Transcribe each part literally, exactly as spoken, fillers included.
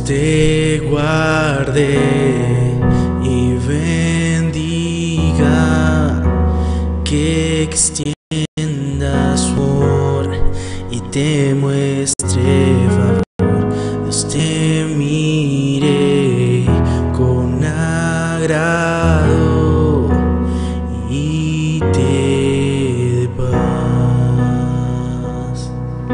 te guarde y bendiga, que extienda su amor y te muestre favor. Dios te mire con agrado y te dé paz.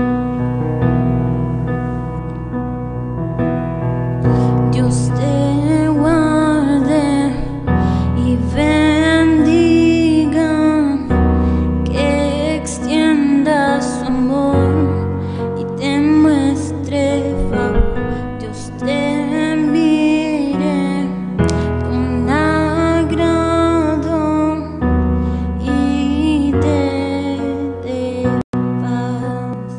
Dios te guarde y bendiga, que extienda su amor y te muestre favor. Dios te mire con agrado y te dé paz.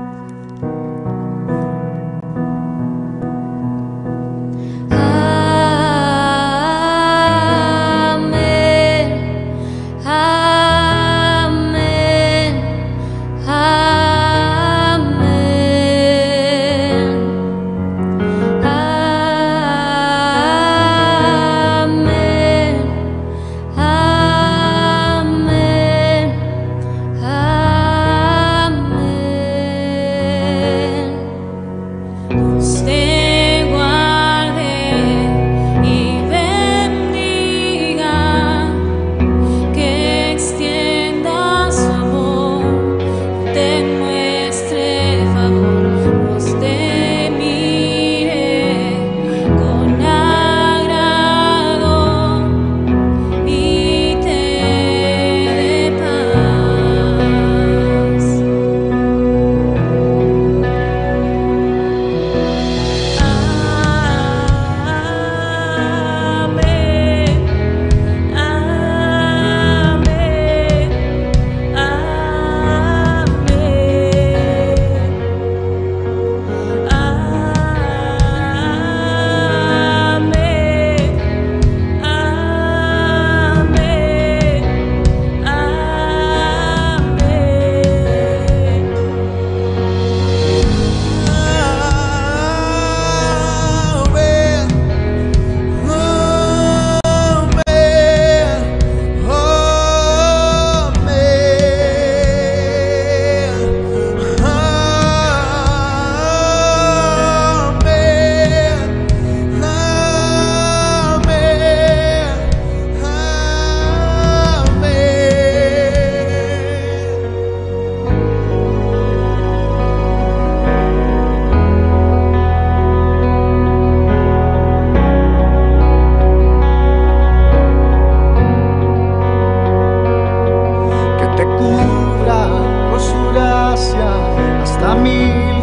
Hasta mil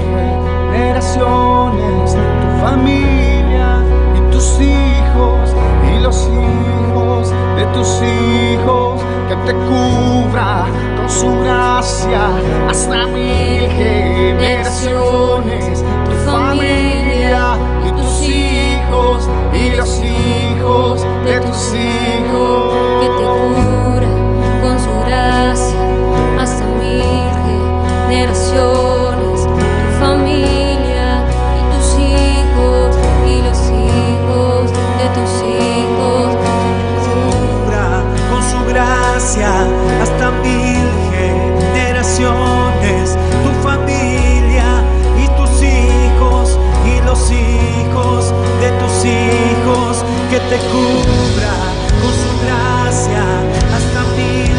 generaciones, tu familia y tus hijos y los hijos de tus hijos, que te cubra con su gracia hasta mil generaciones, tu familia y tus hijos y los hijos de tus hijos, que te cubra con su gracia hasta mil generaciones, tu familia y tus hijos y los hijos de tus hijos. Cubra con su gracia hasta mil generaciones, tu familia y tus hijos y los hijos de tus hijos, que te cubra con su gracia hasta mil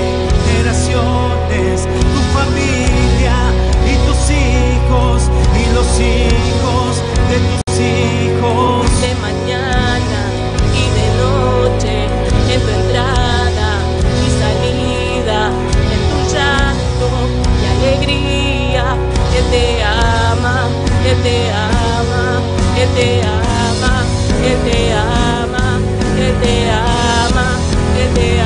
generaciones, tu familia y tus hijos y los hijos de tus hijos. De mañana y de noche, en tu entrada y salida, en tu llanto y alegría. Él te ama, Él te ama, Él te ama, Él te ama, Él te ama, Él te ama.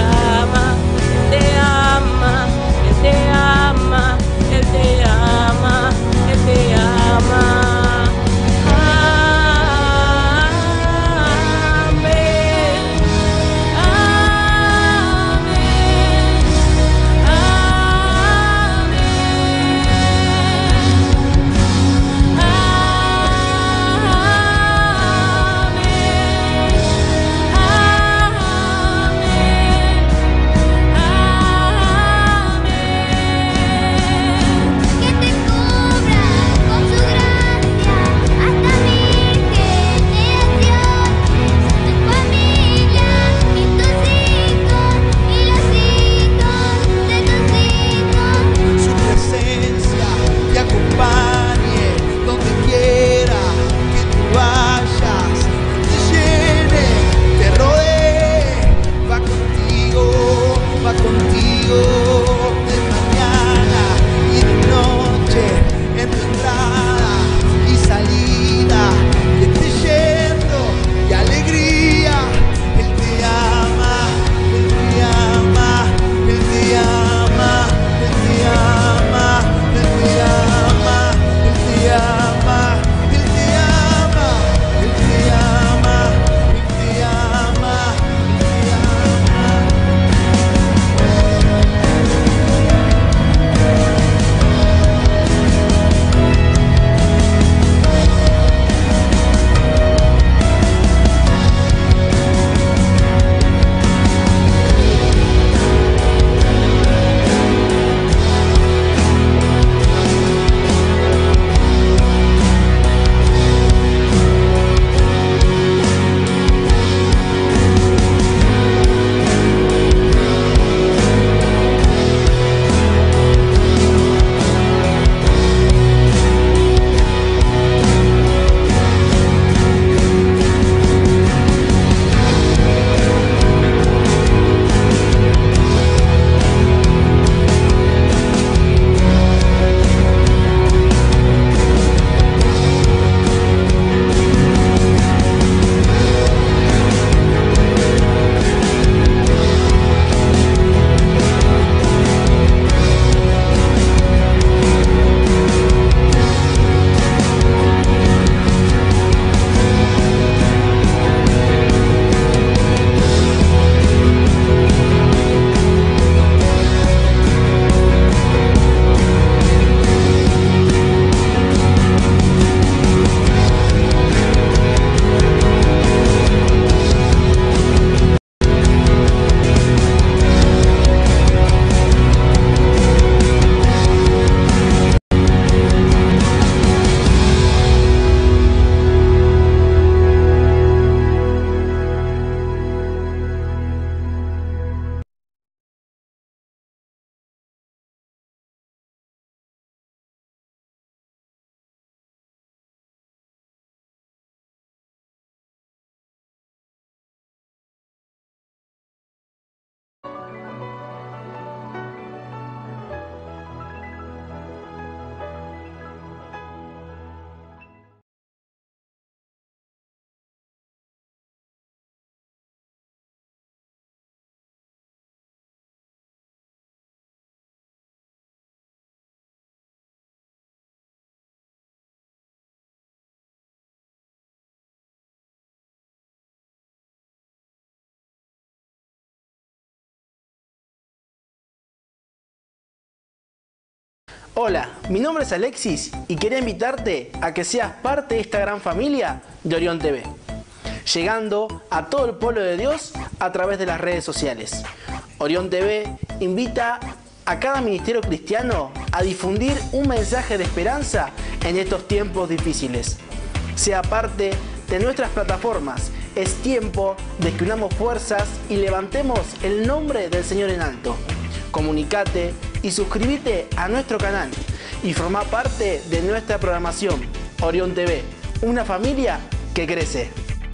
Hola, mi nombre es Alexis y quería invitarte a que seas parte de esta gran familia de Orión T V, llegando a todo el pueblo de Dios a través de las redes sociales. Orión T V invita a cada ministerio cristiano a difundir un mensaje de esperanza en estos tiempos difíciles. Sea parte de nuestras plataformas. Es tiempo de que unamos fuerzas y levantemos el nombre del Señor en alto. Comunicate y suscríbete a nuestro canal y forma parte de nuestra programación. Orión T V, una familia que crece.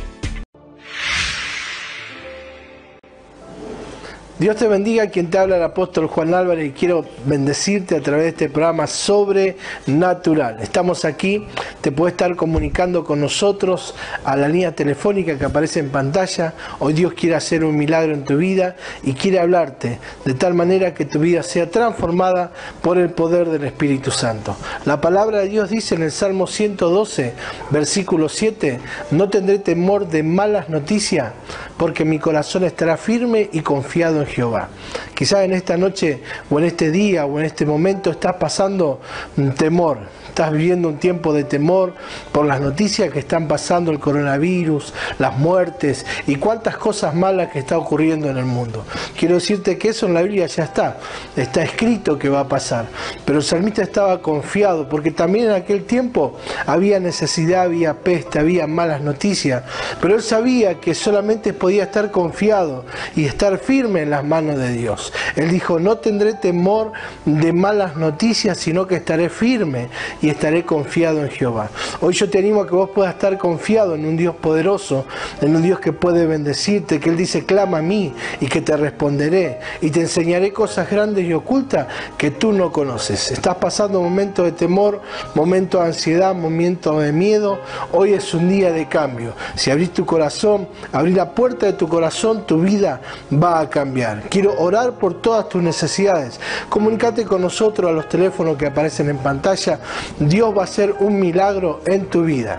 Dios te bendiga, quien te habla el apóstol Juan Álvarez, y quiero bendecirte a través de este programa Sobrenatural. Estamos aquí, te puedes estar comunicando con nosotros a la línea telefónica que aparece en pantalla. Hoy Dios quiere hacer un milagro en tu vida y quiere hablarte de tal manera que tu vida sea transformada por el poder del Espíritu Santo. La palabra de Dios dice en el Salmo ciento doce, versículo siete, no tendré temor de malas noticias, porque mi corazón estará firme y confiado en Jehová. Quizás en esta noche o en este día o en este momento estás pasando temor, estás viviendo un tiempo de temor por las noticias que están pasando, el coronavirus, las muertes y cuántas cosas malas que está ocurriendo en el mundo. Quiero decirte que eso en la Biblia ya está, está escrito que va a pasar, pero el salmista estaba confiado porque también en aquel tiempo había necesidad, había peste, había malas noticias, pero él sabía que solamente podía estar confiado y estar firme en las manos de Dios. Él dijo, no tendré temor de malas noticias, sino que estaré firme y estaré confiado en Jehová. Hoy yo te animo a que vos puedas estar confiado en un Dios poderoso, en un Dios que puede bendecirte, que Él dice, clama a mí y que te responderé y te enseñaré cosas grandes y ocultas que tú no conoces. Estás pasando momentos de temor, momentos de ansiedad, momentos de miedo. Hoy es un día de cambio. Si abrís tu corazón, abrir la puerta de tu corazón, tu vida va a cambiar. Quiero orar por todas tus necesidades. Comunícate con nosotros a los teléfonos que aparecen en pantalla. Dios va a hacer un milagro en tu vida.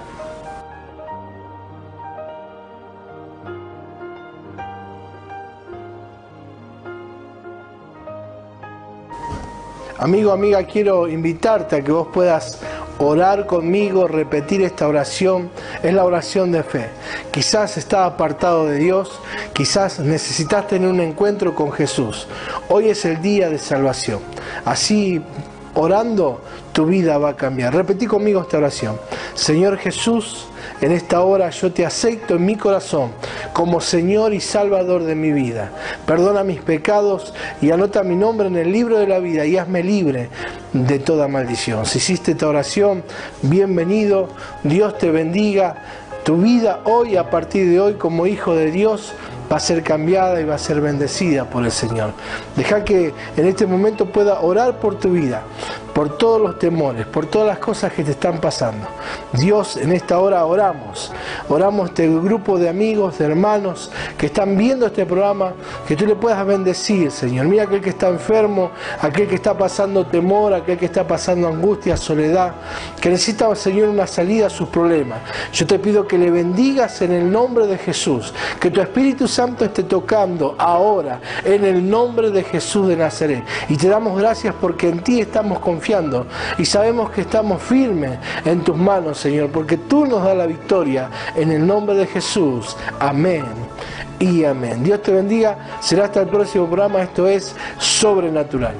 Amigo, amiga, quiero invitarte a que vos puedas orar conmigo, repetir esta oración. Es la oración de fe. Quizás estás apartado de Dios, quizás necesitas tener un encuentro con Jesús. Hoy es el día de salvación. Así, orando, tu vida va a cambiar. Repetí conmigo esta oración. Señor Jesús, en esta hora yo te acepto en mi corazón como Señor y Salvador de mi vida. Perdona mis pecados y anota mi nombre en el libro de la vida y hazme libre de toda maldición. Si hiciste esta oración, bienvenido. Dios te bendiga. Tu vida hoy, a partir de hoy, como hijo de Dios, va a ser cambiada y va a ser bendecida por el Señor. Deja que en este momento pueda orar por tu vida, por todos los temores, por todas las cosas que te están pasando. Dios, en esta hora oramos. Oramos este grupo de amigos, de hermanos que están viendo este programa, que tú le puedas bendecir, Señor. Mira aquel que está enfermo, aquel que está pasando temor, aquel que está pasando angustia, soledad, que necesita, Señor, una salida a sus problemas. Yo te pido que le bendigas en el nombre de Jesús, que tu Espíritu Santo esté tocando ahora en el nombre de Jesús de Nazaret. Y te damos gracias porque en ti estamos confiando y sabemos que estamos firmes en tus manos, Señor, porque tú nos das la victoria en el nombre de Jesús. Amén y amén. Dios te bendiga. Será hasta el próximo programa. Esto es Sobrenatural.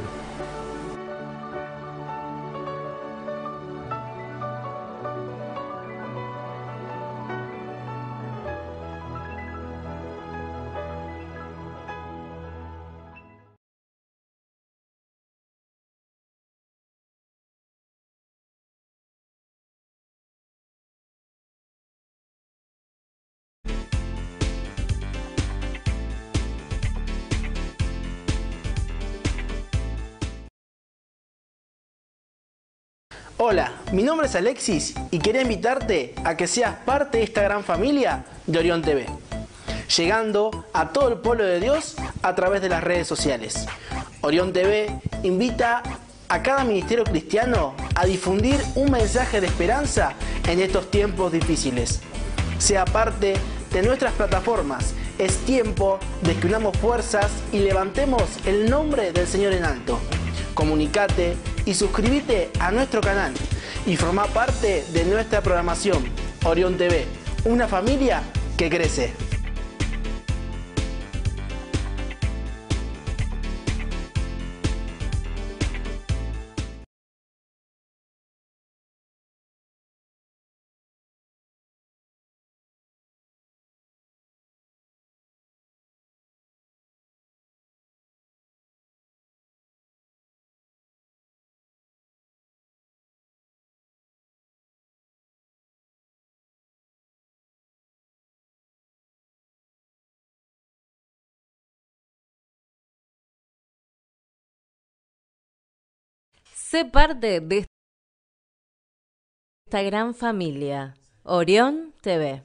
Hola, mi nombre es Alexis y quería invitarte a que seas parte de esta gran familia de Orión T V, llegando a todo el pueblo de Dios a través de las redes sociales. Orión T V invita a cada ministerio cristiano a difundir un mensaje de esperanza en estos tiempos difíciles. Sea parte de nuestras plataformas. Es tiempo de que unamos fuerzas y levantemos el nombre del Señor en alto. Comunicate y suscríbete a nuestro canal y forma parte de nuestra programación. Orión T V, una familia que crece. Sé parte de esta gran familia. Orión T V.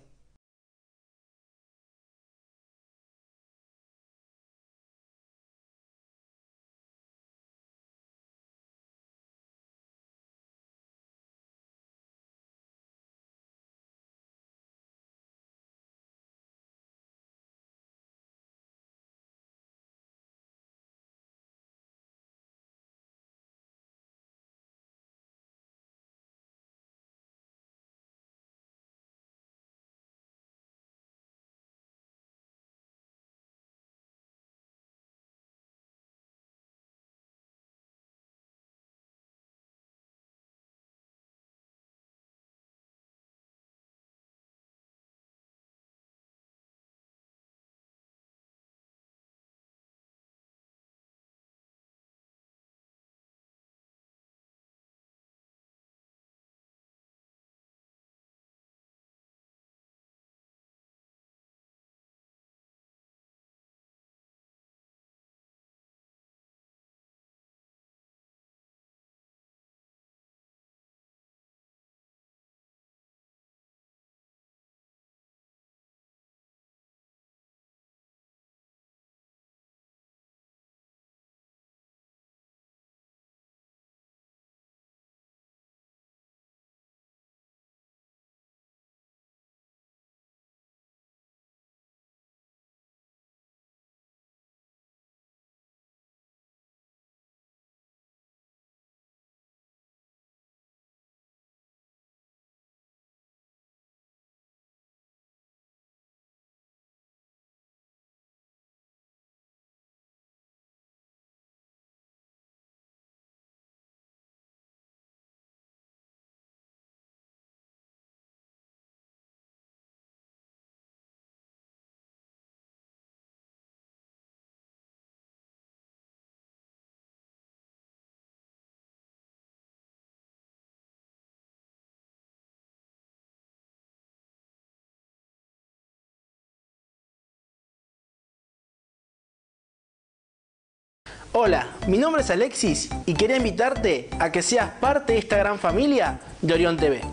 Hola, mi nombre es Alexis y quería invitarte a que seas parte de esta gran familia de Orión T V,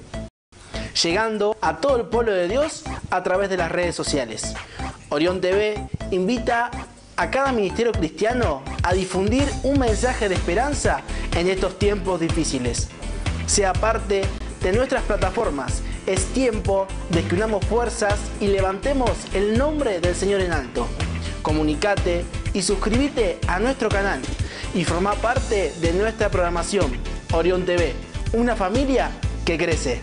llegando a todo el pueblo de Dios a través de las redes sociales. Orión T V invita a cada ministerio cristiano a difundir un mensaje de esperanza en estos tiempos difíciles. Sea parte de nuestras plataformas. Es tiempo de que unamos fuerzas y levantemos el nombre del Señor en alto. Comunicate y suscríbete a nuestro canal y forma parte de nuestra programación. Orión T V, una familia que crece.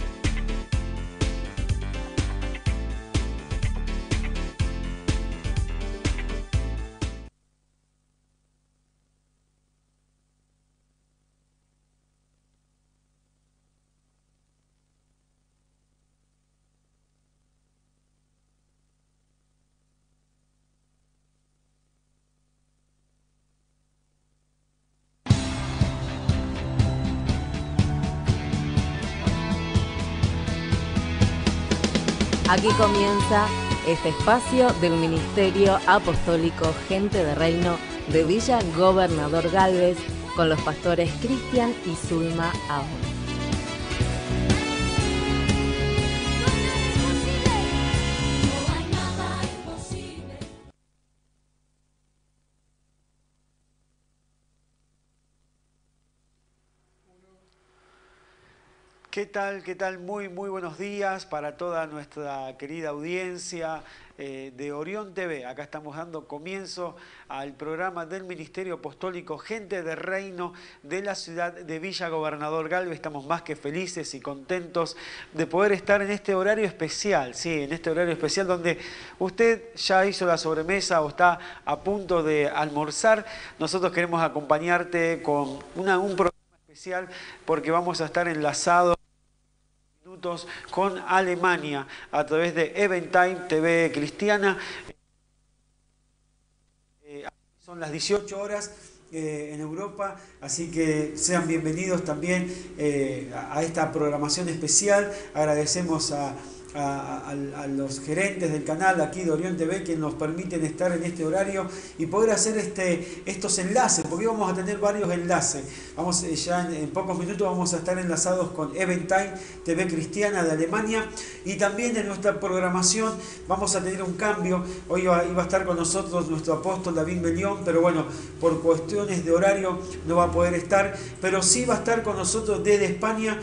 Aquí comienza este espacio del Ministerio Apostólico Gente de Reino de Villa Gobernador Gálvez con los pastores Cristian y Zulma Aún. ¿Qué tal? ¿Qué tal? Muy, muy buenos días para toda nuestra querida audiencia eh, de Orión T V. Acá estamos dando comienzo al programa del Ministerio Apostólico Gente de Reino de la ciudad de Villa Gobernador Galvez. Estamos más que felices y contentos de poder estar en este horario especial, sí, en este horario especial donde usted ya hizo la sobremesa o está a punto de almorzar. Nosotros queremos acompañarte con una, un programa especial porque vamos a estar enlazados con Alemania a través de Eventime T V Cristiana. Eh, son las dieciocho horas eh, en Europa, así que sean bienvenidos también eh, a, a esta programación especial. Agradecemos a A, a, a los gerentes del canal aquí de Orión T V que nos permiten estar en este horario y poder hacer este, estos enlaces, porque vamos a tener varios enlaces. Vamos, ya en, en pocos minutos vamos a estar enlazados con Eventime T V Cristiana de Alemania, y también en nuestra programación vamos a tener un cambio. Hoy iba, iba a estar con nosotros nuestro apóstol David Melión, pero bueno, por cuestiones de horario no va a poder estar, pero sí va a estar con nosotros desde España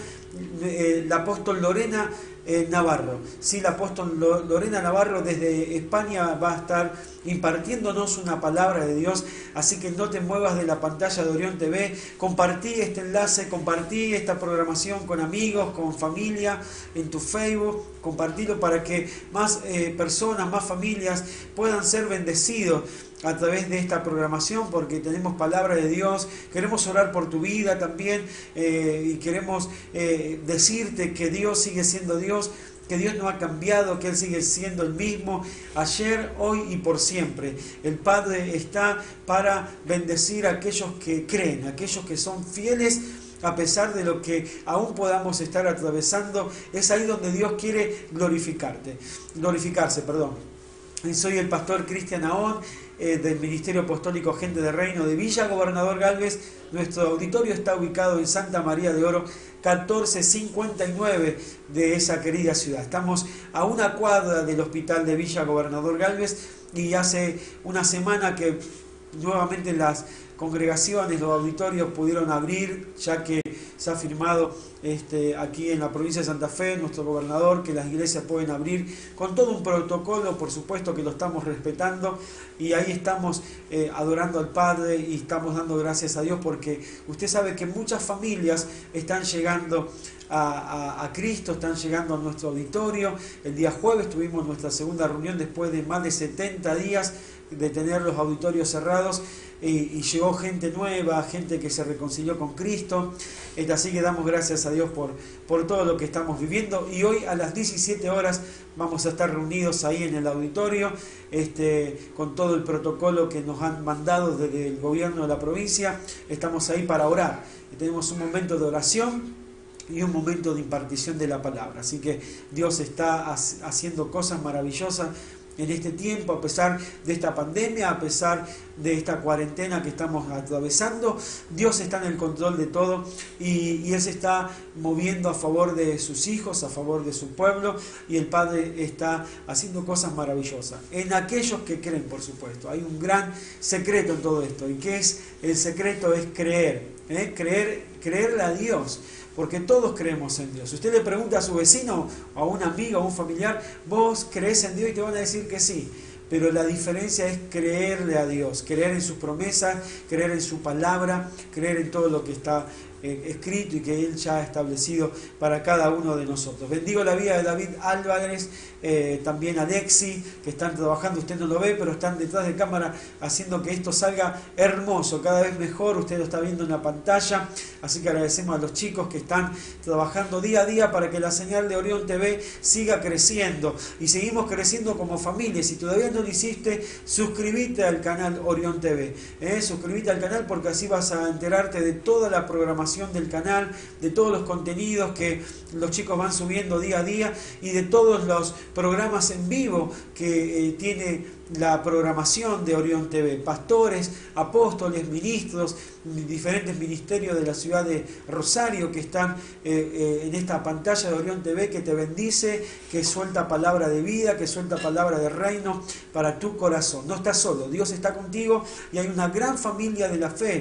eh, la apóstol Lorena Eh, Navarro. Sí, la apóstol Lorena Navarro desde España va a estar impartiéndonos una palabra de Dios, así que no te muevas de la pantalla de Orión T V. Compartí este enlace, compartí esta programación con amigos, con familia, en tu Facebook, compartilo para que más eh, personas, más familias puedan ser bendecidos a través de esta programación, porque tenemos palabra de Dios. Queremos orar por tu vida también eh, y queremos eh, decirte que Dios sigue siendo Dios, que Dios no ha cambiado, que Él sigue siendo el mismo ayer, hoy y por siempre. El Padre está para bendecir a aquellos que creen, a aquellos que son fieles a pesar de lo que aún podamos estar atravesando. Es ahí donde Dios quiere glorificarte, glorificarse, perdón. Soy el pastor Cristian Ahón, eh, del Ministerio Apostólico Gente de Reino de Villa Gobernador Galvez. Nuestro auditorio está ubicado en Santa María de Oro, catorce cincuenta y nueve de esa querida ciudad. Estamos a una cuadra del hospital de Villa Gobernador Galvez, y hace una semana que nuevamente las congregaciones, los auditorios pudieron abrir, ya que se ha firmado este, aquí en la provincia de Santa Fe, nuestro gobernador, que las iglesias pueden abrir con todo un protocolo, por supuesto que lo estamos respetando, y ahí estamos eh, adorando al Padre y estamos dando gracias a Dios, porque usted sabe que muchas familias están llegando a, a, a Cristo, están llegando a nuestro auditorio. El día jueves tuvimos nuestra segunda reunión después de más de setenta días de tener los auditorios cerrados, y, y llegó gente nueva, gente que se reconcilió con Cristo. Este, así que damos gracias a Dios por, por todo lo que estamos viviendo, y hoy a las diecisiete horas vamos a estar reunidos ahí en el auditorio este, con todo el protocolo que nos han mandado desde el gobierno de la provincia. Estamos ahí para orar y tenemos un momento de oración y un momento de impartición de la palabra. Así que Dios está haciendo cosas maravillosas en este tiempo, a pesar de esta pandemia, a pesar de esta cuarentena que estamos atravesando. Dios está en el control de todo, y, y Él se está moviendo a favor de sus hijos, a favor de su pueblo, y el Padre está haciendo cosas maravillosas en aquellos que creen, por supuesto. Hay un gran secreto en todo esto, y que es el secreto es creer, ¿eh? creer, creerle a Dios. Porque todos creemos en Dios. Usted le pregunta a su vecino, a un amigo, a un familiar, ¿vos crees en Dios? Y te van a decir que sí. Pero la diferencia es creerle a Dios, creer en sus promesas, creer en su palabra, creer en todo lo que está eh, escrito y que Él ya ha establecido para cada uno de nosotros. Bendigo la vida de David Álvarez, eh, también Alexi, que están trabajando, usted no lo ve, pero están detrás de cámara haciendo que esto salga hermoso, cada vez mejor. Usted lo está viendo en la pantalla, así que agradecemos a los chicos que están trabajando día a día para que la señal de Orión T V siga creciendo, y seguimos creciendo como familia. Si todavía no lo hiciste, suscríbete al canal Orión T V, ¿eh? suscríbete al canal, porque así vas a enterarte de toda la programación del canal, de todos los contenidos que los chicos van subiendo día a día, y de todos los programas en vivo que eh, tiene la programación de Orión T V. Pastores, apóstoles, ministros, diferentes ministerios de la ciudad de Rosario que están eh, eh, en esta pantalla de Orión T V, que te bendice, que suelta palabra de vida, que suelta palabra de reino para tu corazón. No estás solo, Dios está contigo, y hay una gran familia de la fe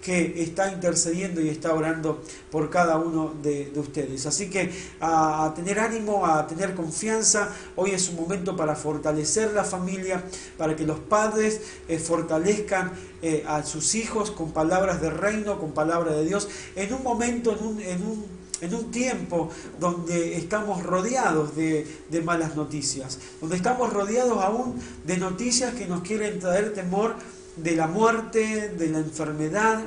que está intercediendo y está orando por cada uno de, de ustedes. Así que a, a tener ánimo, a tener confianza. Hoy es un momento para fortalecer la familia, para que los padres eh, fortalezcan eh, a sus hijos con palabras de reino, con palabras de Dios, en un momento, en un, en un en un tiempo donde estamos rodeados de, de malas noticias, donde estamos rodeados aún de noticias que nos quieren traer temor de la muerte, de la enfermedad.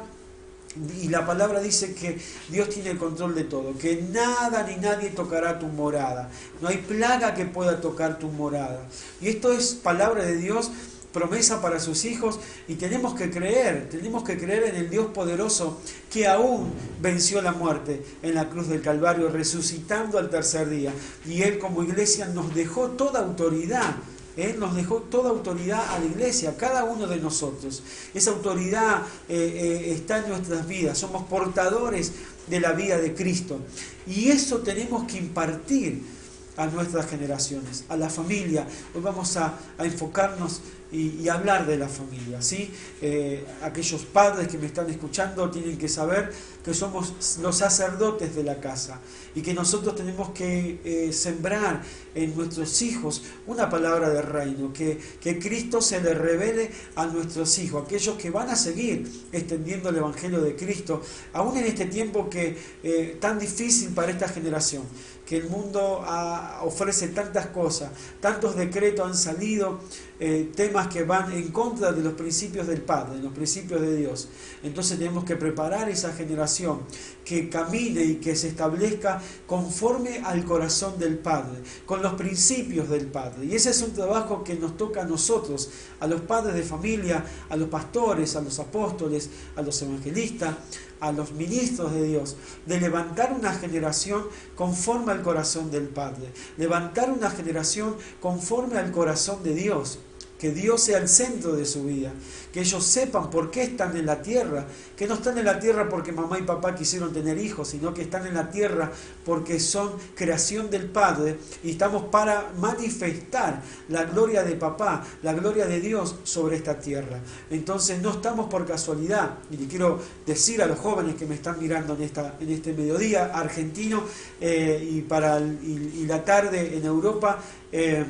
Y la palabra dice que Dios tiene el control de todo, que nada ni nadie tocará tu morada, no hay plaga que pueda tocar tu morada. Y esto es palabra de Dios, promesa para sus hijos, y tenemos que creer, tenemos que creer en el Dios poderoso que aún venció la muerte en la cruz del Calvario, resucitando al tercer día. Y Él como iglesia nos dejó toda autoridad. Él nos dejó toda autoridad a la iglesia, a cada uno de nosotros. Esa autoridad eh, eh, está en nuestras vidas, somos portadores de la vida de Cristo. Y eso tenemos que impartir a nuestras generaciones, a la familia. Hoy vamos a, a enfocarnos y, y hablar de la familia, ¿sí? Eh, aquellos padres que me están escuchando tienen que saber que somos los sacerdotes de la casa y que nosotros tenemos que eh, sembrar en nuestros hijos una palabra de reino, que, que Cristo se le revele a nuestros hijos, aquellos que van a seguir extendiendo el Evangelio de Cristo, aún en este tiempo que eh, tan difícil para esta generación, que el mundo ha, ofrece tantas cosas, tantos decretos han salido, eh, temas que van en contra de los principios del Padre, de los principios de Dios. Entonces tenemos que preparar esa generación que camine y que se establezca conforme al corazón del Padre, con los principios del Padre. Y ese es un trabajo que nos toca a nosotros, a los padres de familia, a los pastores, a los apóstoles, a los evangelistas, a los ministros de Dios, de levantar una generación conforme al corazón del Padre, levantar una generación conforme al corazón de Dios, que Dios sea el centro de su vida, que ellos sepan por qué están en la tierra, que no están en la tierra porque mamá y papá quisieron tener hijos, sino que están en la tierra porque son creación del Padre y estamos para manifestar la gloria de papá, la gloria de Dios sobre esta tierra. Entonces no estamos por casualidad, y le quiero decir a los jóvenes que me están mirando en, esta, en este mediodía argentino eh, y, para el, y, y la tarde en Europa, eh,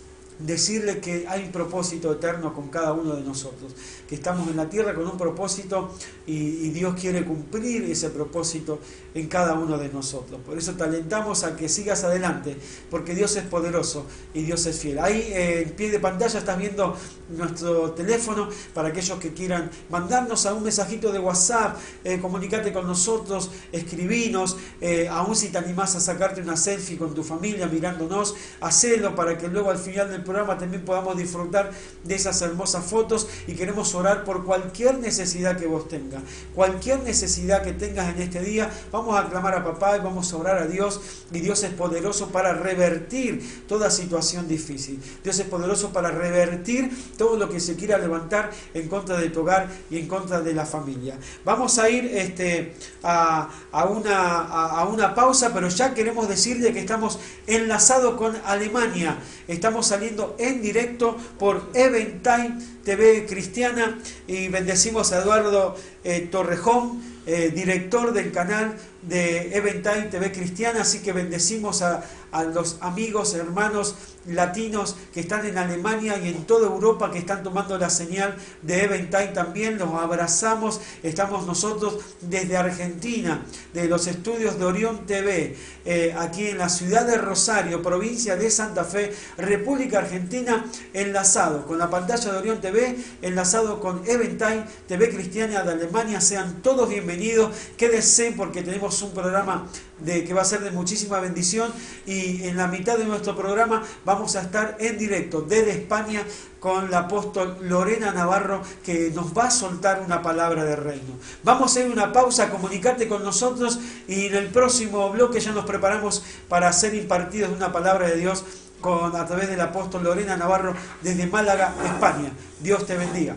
decirle que hay un propósito eterno con cada uno de nosotros, que estamos en la tierra con un propósito y, y Dios quiere cumplir ese propósito en cada uno de nosotros. Por eso te alentamos a que sigas adelante, porque Dios es poderoso y Dios es fiel. Ahí eh, en pie de pantalla estás viendo nuestro teléfono para aquellos que quieran mandarnos a un mensajito de WhatsApp, eh, comunicate con nosotros, escribinos, eh, aún si te animás a sacarte una selfie con tu familia mirándonos, hacelo para que luego al final del programa también podamos disfrutar de esas hermosas fotos. Y queremos orar por cualquier necesidad que vos tengas, cualquier necesidad que tengas en este día. Vamos a clamar a papá y vamos a orar a Dios, y Dios es poderoso para revertir toda situación difícil. Dios es poderoso para revertir todo lo que se quiera levantar en contra de tu hogar y en contra de la familia. Vamos a ir este, a, a, una, a, a una pausa, pero ya queremos decirle que estamos enlazados con Alemania. Estamos saliendo en directo por Eventime T V Cristiana y bendecimos a Eduardo eh, Torrejón, eh, director del canal de Eventime T V Cristiana, así que bendecimos a, a los amigos, hermanos latinos que están en Alemania y en toda Europa que están tomando la señal de Eventime también. Los abrazamos. Estamos nosotros desde Argentina, de los estudios de Orión T V, eh, aquí en la ciudad de Rosario, provincia de Santa Fe, República Argentina, enlazado con la pantalla de Orión T V, enlazado con Eventime T V Cristiana de Alemania. Sean todos bienvenidos, quédense porque tenemos un programa de, que va a ser de muchísima bendición, y en la mitad de nuestro programa vamos a estar en directo desde España con la apóstol Lorena Navarro, que nos va a soltar una palabra de reino. Vamos a hacer una pausa, comunicate con nosotros y en el próximo bloque ya nos preparamos para ser impartidos de una palabra de Dios con, a través del apóstol Lorena Navarro desde Málaga, España. Dios te bendiga.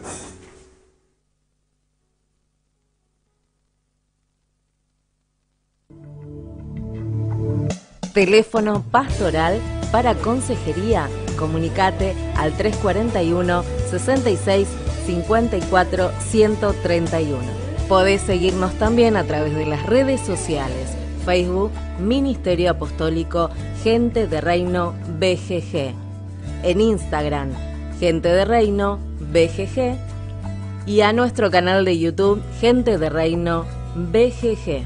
Teléfono pastoral para consejería. Comunicate al tres cuatro uno, sesenta y seis, cincuenta y cuatro, ciento treinta y uno. Podés seguirnos también a través de las redes sociales, Facebook, Ministerio Apostólico Gente de Reino B G G, en Instagram, Gente de Reino B G G, y a nuestro canal de YouTube, Gente de Reino B G G.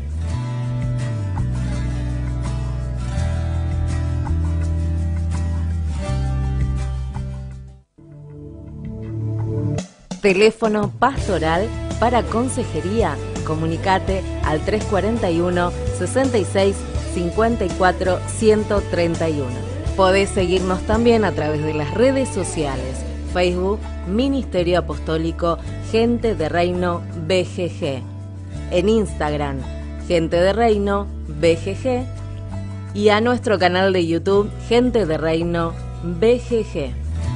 Teléfono pastoral para consejería. Comunicate al tres cuatro uno, sesenta y seis, cincuenta y cuatro, ciento treinta y uno. Podés seguirnos también a través de las redes sociales, Facebook, Ministerio Apostólico Gente de Reino B G G, en Instagram, Gente de Reino B G G, y a nuestro canal de YouTube, Gente de Reino B G G.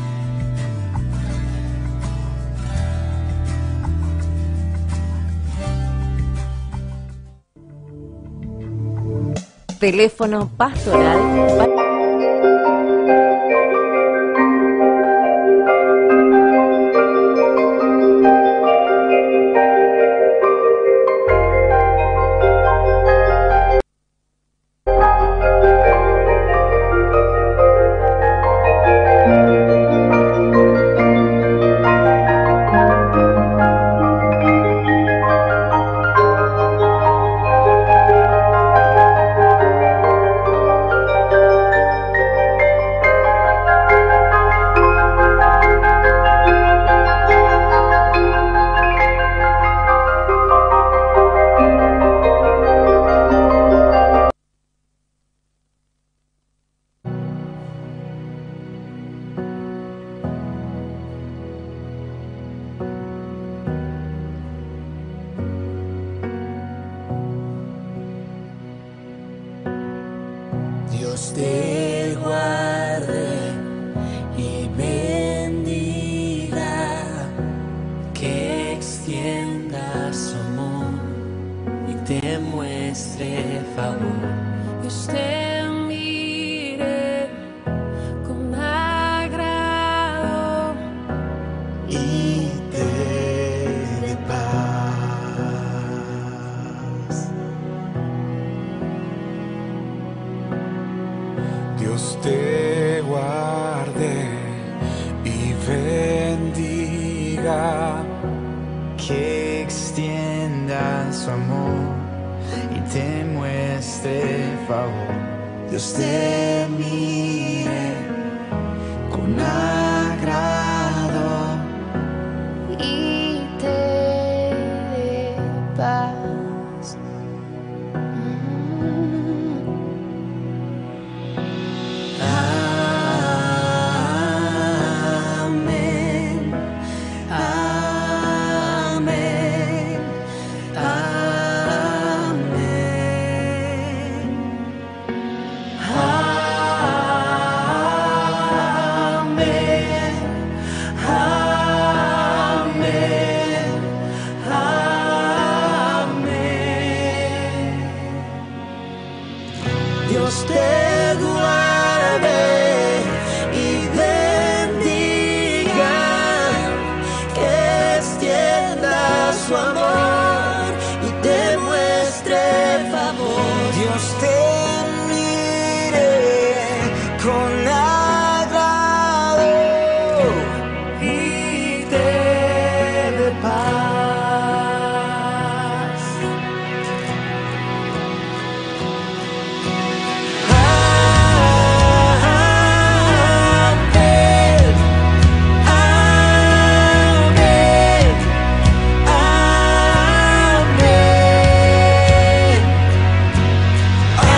Teléfono pastoral para... Dios te guarde y bendiga, que extienda su amor y te muestre favor. Dios te mire con agrado y te dé paz. Dios te guarde y bendiga, que extienda su amor y te muestre favor. Dios te mire con agrado y te dé paz. Amén, amén, amén, amén, amén, amén. Dios te guarde y bendiga, que extienda su amor y te muestre favor. Dios te mire con agrado y te dé paz. Amén, amén, amén, amén, amén.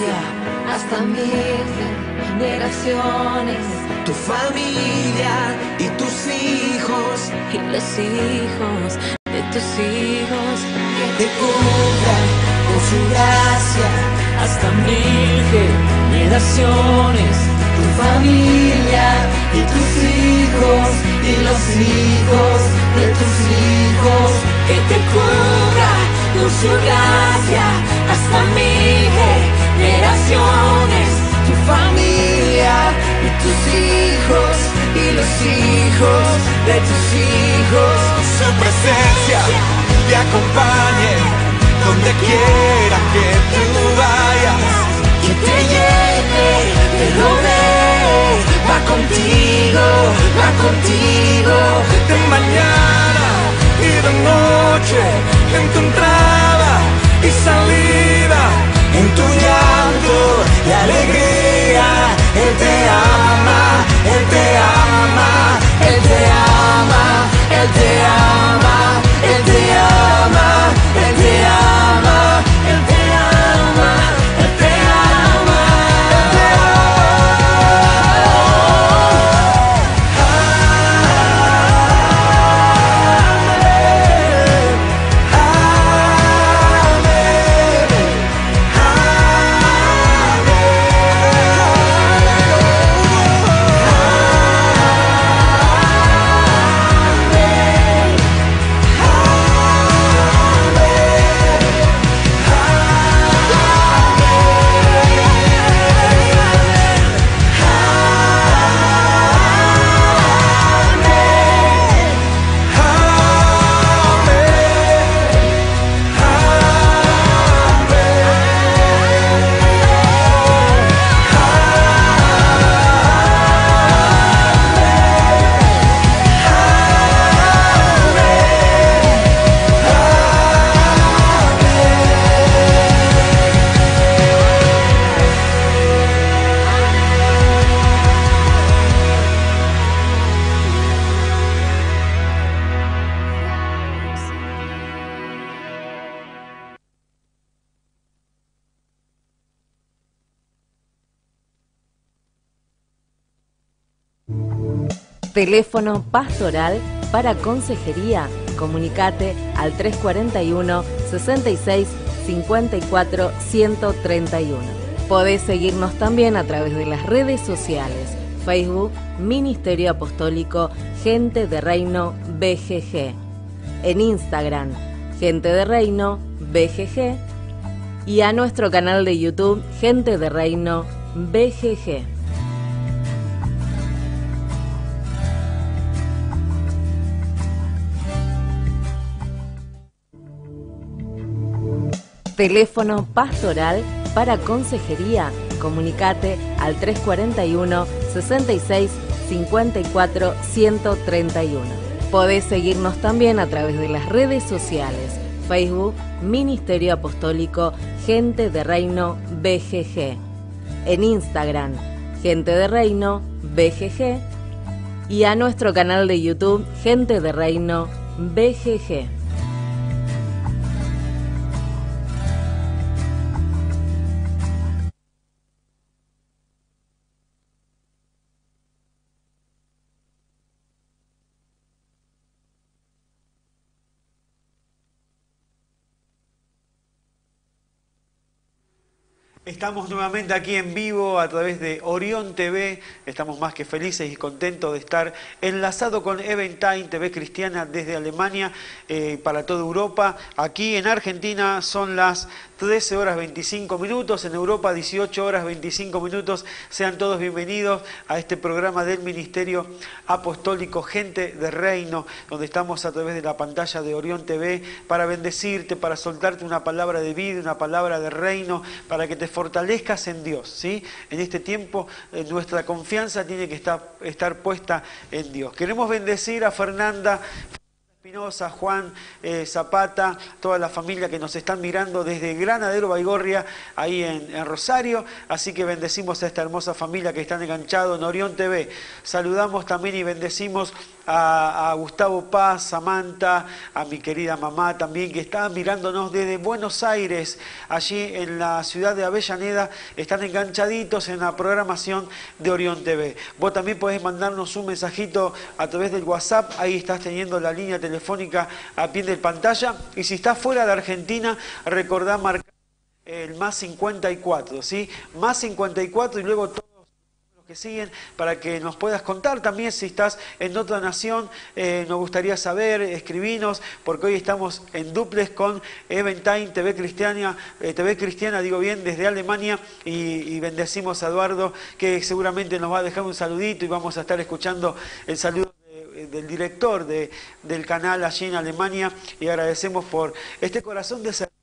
gracia hasta mil generaciones. Tu familia y tus hijos, Y los hijos de tus hijos, que te cubran con su gracia hasta mil generaciones. Tu familia y tus hijos y los hijos de tus hijos, que te cubra con su gracia hasta mil generaciones. Tu familia y tus hijos y los hijos de tus hijos. Su presencia te acompañe donde quiera que tú vayas, que te llene, te rodee, va contigo, va contigo, de mañana y de noche, en tu entrada y salida, en tu llanto y alegría. Él te ama, Él te ama, Él te ama, Él te ama, Él te ama, Él te ama, Él te ama, Él te ama, Él te Teléfono pastoral para consejería. Comunicate al tres cuarenta y uno, sesenta y seis, cincuenta y cuatro, ciento treinta y uno. Podés seguirnos también a través de las redes sociales. Facebook, Ministerio Apostólico Gente de Reino B G G. En Instagram, Gente de Reino B G G. Y a nuestro canal de YouTube, Gente de Reino B G G. Teléfono pastoral para consejería. Comunicate al tres cuarenta y uno, sesenta y seis, cincuenta y cuatro, ciento treinta y uno. Podés seguirnos también a través de las redes sociales. Facebook, Ministerio Apostólico Gente de Reino B G G. En Instagram, Gente de Reino B G G. Y a nuestro canal de YouTube, Gente de Reino B G G. Estamos nuevamente aquí en vivo a través de Orión T V. Estamos más que felices y contentos de estar enlazado con Eventime T V Cristiana desde Alemania eh, para toda Europa. Aquí en Argentina son las trece horas veinticinco minutos, en Europa dieciocho horas veinticinco minutos. Sean todos bienvenidos a este programa del Ministerio Apostólico Gente de Reino, donde estamos a través de la pantalla de Orión T V para bendecirte, para soltarte una palabra de vida, una palabra de reino, para que te fortalezcas en Dios, ¿sí? En este tiempo eh, nuestra confianza tiene que estar, estar puesta en Dios. Queremos bendecir a Fernanda Espinosa, Juan eh, Zapata, toda la familia que nos están mirando desde Granadero Baigorria, ahí en, en Rosario. Así que bendecimos a esta hermosa familia que están enganchados en Orión T V. Saludamos también y bendecimos a, a Gustavo Paz, Samantha, a mi querida mamá también, que está mirándonos desde Buenos Aires, allí en la ciudad de Avellaneda. Están enganchaditos en la programación de Orión T V. Vos también podés mandarnos un mensajito a través del WhatsApp, ahí estás teniendo la línea telefónica a pie de pantalla, y si estás fuera de Argentina, recordá marcar el más cincuenta y cuatro, ¿sí? Más cincuenta y cuatro y luego todos los que siguen, para que nos puedas contar también si estás en otra nación. Eh, nos gustaría saber, escribinos, porque hoy estamos en duplex con Eventime T V Cristiana, eh, T V Cristiana, digo bien, desde Alemania, y, y bendecimos a Eduardo, que seguramente nos va a dejar un saludito, y vamos a estar escuchando el saludo del director de, del canal allí en Alemania, y agradecemos por este corazón de servicio,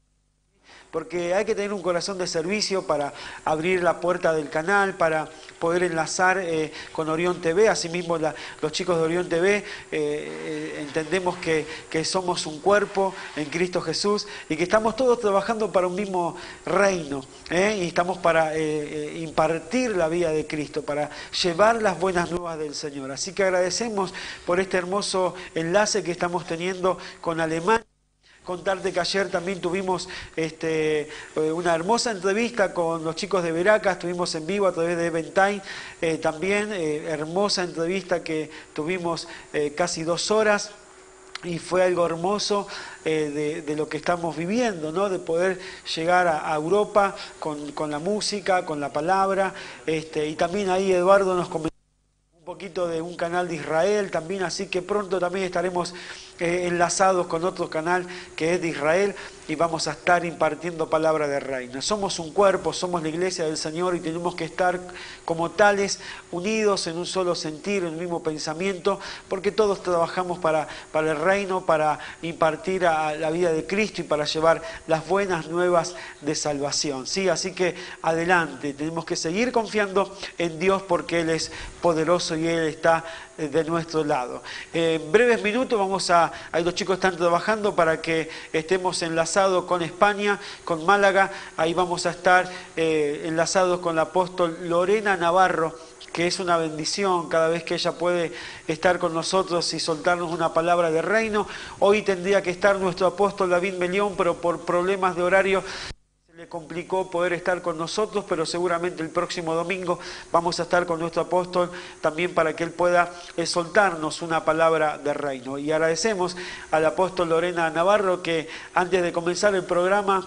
porque hay que tener un corazón de servicio para abrir la puerta del canal, para poder enlazar eh, con Orión T V. Asimismo, la, los chicos de Orión T V eh, eh, entendemos que, que somos un cuerpo en Cristo Jesús, y que estamos todos trabajando para un mismo reino, ¿eh? Y estamos para eh, eh, impartir la vida de Cristo, para llevar las buenas nuevas del Señor. Así que agradecemos por este hermoso enlace que estamos teniendo con Alemania. Contarte que ayer también tuvimos este, una hermosa entrevista con los chicos de Veracruz, estuvimos en vivo a través de Eventime, eh, también eh, hermosa entrevista que tuvimos eh, casi dos horas, y fue algo hermoso eh, de, de lo que estamos viviendo, ¿no? De poder llegar a, a Europa con, con la música, con la palabra, este, y también ahí Eduardo nos comentó un poquito de un canal de Israel también, así que pronto también estaremos eh, enlazados con otro canal que es de Israel, y vamos a estar impartiendo palabra de reino. Somos un cuerpo, somos la iglesia del Señor, y tenemos que estar como tales, unidos en un solo sentir, en un mismo pensamiento, porque todos trabajamos para, para el reino, para impartir a la vida de Cristo y para llevar las buenas nuevas de salvación, ¿sí? Así que adelante, tenemos que seguir confiando en Dios, porque Él es poderoso y Él está de nuestro lado. En eh, breves minutos vamos a, ahí los chicos están trabajando para que estemos enlazados con España, con Málaga. Ahí vamos a estar eh, enlazados con la apóstol Lorena Navarro, que es una bendición cada vez que ella puede estar con nosotros y soltarnos una palabra de reino. Hoy tendría que estar nuestro apóstol David Melión, pero por problemas de horario le complicó poder estar con nosotros, pero seguramente el próximo domingo vamos a estar con nuestro apóstol también, para que él pueda eh, soltarnos una palabra de reino. Y agradecemos al apóstol Lorena Navarro, que antes de comenzar el programa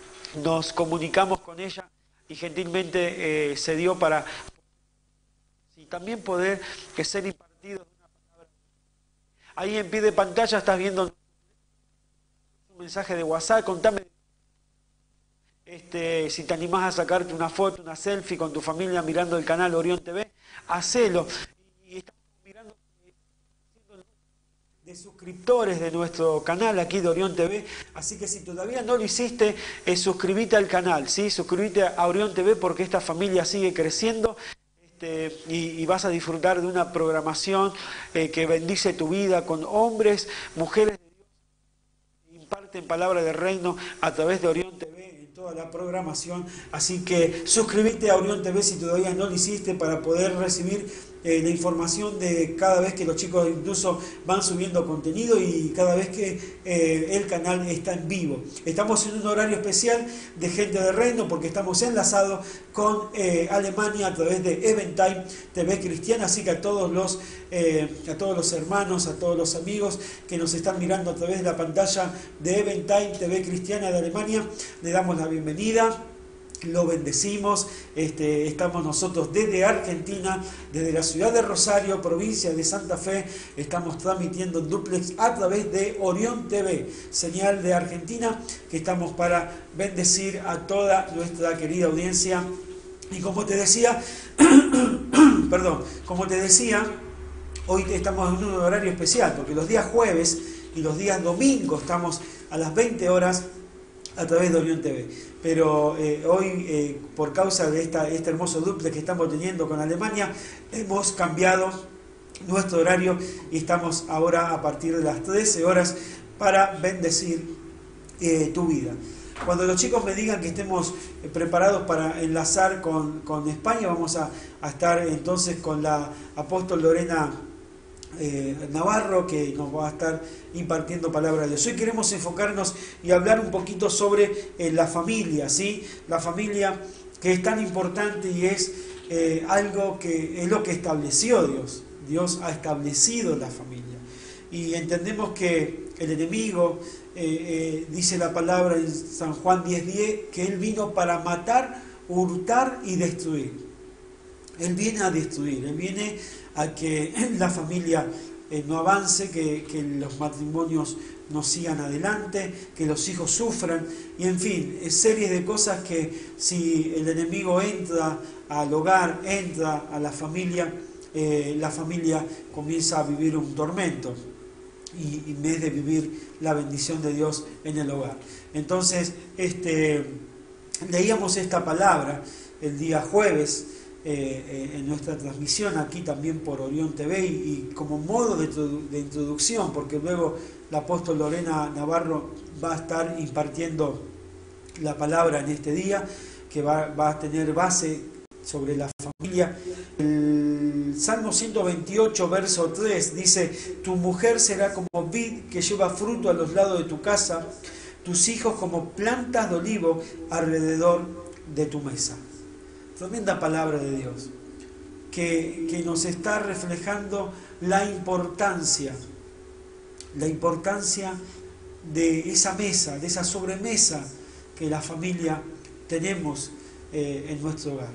nos comunicamos con ella y gentilmente eh, se dio para y también poder que ser impartido de una palabra. Ahí en pie de pantalla estás viendo un mensaje de WhatsApp. Contame Este, si te animás a sacarte una foto, una selfie con tu familia mirando el canal Orión T V, hacelo. Y estamos mirando de suscriptores de nuestro canal aquí de Orión T V, así que si todavía no lo hiciste, eh, suscríbete al canal, ¿sí? Suscríbete a Orión T V, porque esta familia sigue creciendo. Este, y, y vas a disfrutar de una programación eh, que bendice tu vida, con hombres, mujeres de Dios que imparten palabra de reino a través de Orión T V, toda la programación. Así que suscríbete a Orión T V si todavía no lo hiciste, para poder recibir eh, la información de cada vez que los chicos incluso van subiendo contenido, y cada vez que eh, el canal está en vivo. Estamos en un horario especial de Gente de Reino, porque estamos enlazados con eh, Alemania a través de Eventime T V Cristiana, así que a todos los eh, a todos los hermanos, a todos los amigos que nos están mirando a través de la pantalla de Eventime T V Cristiana de Alemania, le damos la bienvenida, lo bendecimos. Este, estamos nosotros desde Argentina, desde la ciudad de Rosario, provincia de Santa Fe, estamos transmitiendo en duplex a través de Orión T V, señal de Argentina, que estamos para bendecir a toda nuestra querida audiencia. Y como te decía, perdón, como te decía, hoy estamos en un horario especial, porque los días jueves y los días domingos estamos a las veinte horas a través de Orión T V. Pero eh, hoy, eh, por causa de esta, este hermoso duplex que estamos teniendo con Alemania, hemos cambiado nuestro horario y estamos ahora a partir de las trece horas para bendecir eh, tu vida. Cuando los chicos me digan que estemos preparados para enlazar con, con España, vamos a, a estar entonces con la apóstol Lorena eh, Navarro, que nos va a estar impartiendo palabra de Dios. Hoy queremos enfocarnos y hablar un poquito sobre eh, la familia, ¿sí? La familia que es tan importante y es eh, algo que es lo que estableció Dios. Dios ha establecido la familia. Y entendemos que el enemigo, eh, eh, dice la palabra en San Juan diez diez, que Él vino para matar, hurtar y destruir. Él viene a destruir, Él viene a que la familia eh, no avance, que, que los matrimonios no sigan adelante, que los hijos sufran, y en fin, series de cosas que si el enemigo entra al hogar, entra a la familia, eh, la familia comienza a vivir un tormento, y en vez de vivir la bendición de Dios en el hogar. Entonces, este, leíamos esta palabra el día jueves, Eh, en nuestra transmisión aquí también por Orión T V, y, y como modo de, de introducción, porque luego la apóstol Lorena Navarro va a estar impartiendo la palabra en este día, que va, va a tener base sobre la familia. El Salmo ciento veintiocho, verso tres, dice: tu mujer será como vid que lleva fruto a los lados de tu casa, tus hijos como plantas de olivo alrededor de tu mesa. Tremenda palabra de Dios, que, que nos está reflejando la importancia, la importancia de esa mesa, de esa sobremesa que la familia tenemos eh, en nuestro hogar,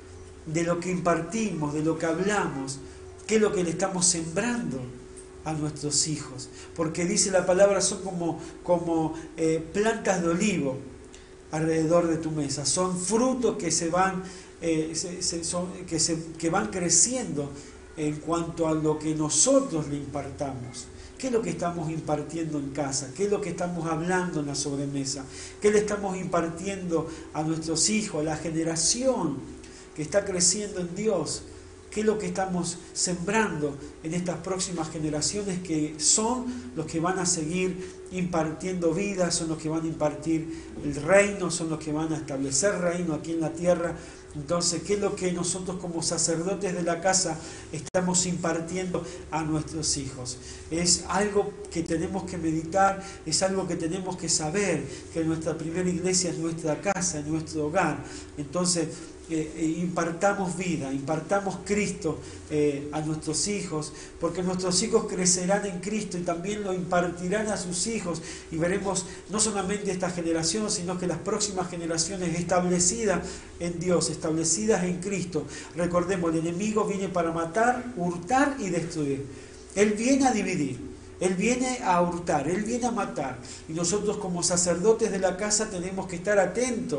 de lo que impartimos, de lo que hablamos, qué es lo que le estamos sembrando a nuestros hijos, porque dice la palabra, son como, como eh, plantas de olivo alrededor de tu mesa, son frutos que se van Eh, se, se, son, que, se, que van creciendo en cuanto a lo que nosotros le impartamos. ¿Qué es lo que estamos impartiendo en casa? ¿Qué es lo que estamos hablando en la sobremesa? ¿Qué le estamos impartiendo a nuestros hijos, a la generación que está creciendo en Dios? ¿Qué es lo que estamos sembrando en estas próximas generaciones, que son los que van a seguir impartiendo vida, son los que van a impartir el reino, son los que van a establecer reino aquí en la tierra? Entonces, ¿qué es lo que nosotros como sacerdotes de la casa estamos impartiendo a nuestros hijos? Es algo que tenemos que meditar, es algo que tenemos que saber, que nuestra primera iglesia es nuestra casa, es nuestro hogar. Entonces, eh, impartamos vida, impartamos Cristo eh, a nuestros hijos, porque nuestros hijos crecerán en Cristo y también lo impartirán a sus hijos, y veremos no solamente esta generación, sino que las próximas generaciones establecidas en Dios, establecidas en Cristo. Recordemos, el enemigo viene para matar, hurtar y destruir. Él viene a dividir, Él viene a hurtar, Él viene a matar, y nosotros como sacerdotes de la casa tenemos que estar atentos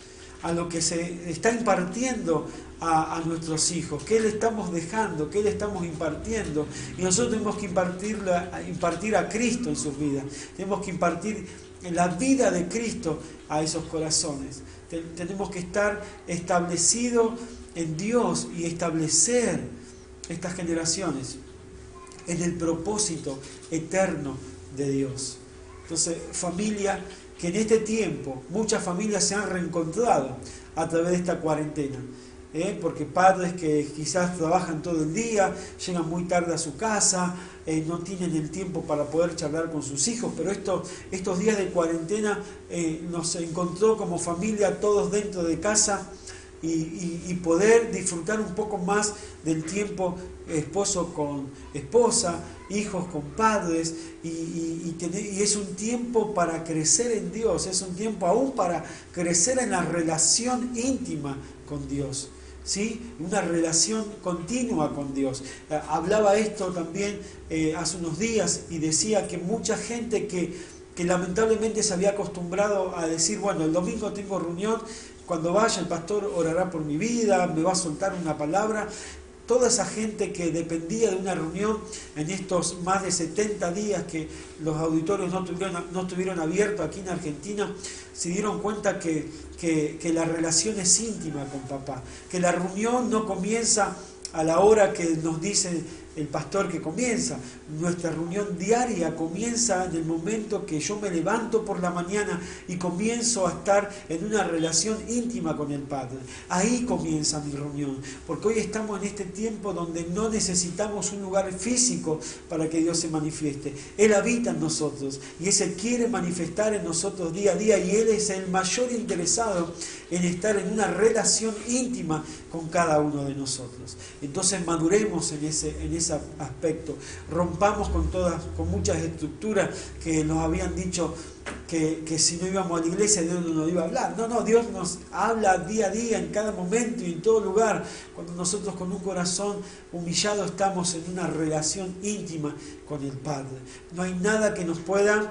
a lo que se está impartiendo a, a nuestros hijos, qué le estamos dejando, qué le estamos impartiendo, y nosotros tenemos que impartir, la, impartir a Cristo en sus vidas, tenemos que impartir la vida de Cristo a esos corazones. Tenemos que estar establecidos en Dios y establecer estas generaciones en el propósito eterno de Dios. Entonces, familia, que en este tiempo muchas familias se han reencontrado a través de esta cuarentena, ¿eh? porque padres que quizás trabajan todo el día, llegan muy tarde a su casa, eh, no tienen el tiempo para poder charlar con sus hijos, pero esto, estos días de cuarentena eh, nos encontró como familia todos dentro de casa, y, y, y poder disfrutar un poco más del tiempo esposo con esposa, hijos con padres, y, y, y, tener, y es un tiempo para crecer en Dios, es un tiempo aún para crecer en la relación íntima con Dios, ¿sí? Una relación continua con Dios. Eh, hablaba esto también eh, hace unos días, y decía que mucha gente que, que lamentablemente se había acostumbrado a decir, bueno, el domingo tengo reunión, cuando vaya el pastor orará por mi vida, me va a soltar una palabra. Toda esa gente que dependía de una reunión en estos más de setenta días que los auditorios no estuvieron, no estuvieron abiertos aquí en Argentina, se dieron cuenta que, que, que la relación es íntima con papá, que la reunión no comienza a la hora que nos dice el pastor que comienza. Nuestra reunión diaria comienza en el momento que yo me levanto por la mañana y comienzo a estar en una relación íntima con el Padre. Ahí comienza mi reunión, porque hoy estamos en este tiempo donde no necesitamos un lugar físico para que Dios se manifieste. Él habita en nosotros y Él se quiere manifestar en nosotros día a día, y Él es el mayor interesado en estar en una relación íntima con cada uno de nosotros. Entonces maduremos en ese, en ese aspecto, rompamos con todas, con muchas estructuras que nos habían dicho que, que si no íbamos a la iglesia Dios no nos iba a hablar. No, no, Dios nos habla día a día, en cada momento y en todo lugar, cuando nosotros con un corazón humillado estamos en una relación íntima con el Padre. No hay nada que nos pueda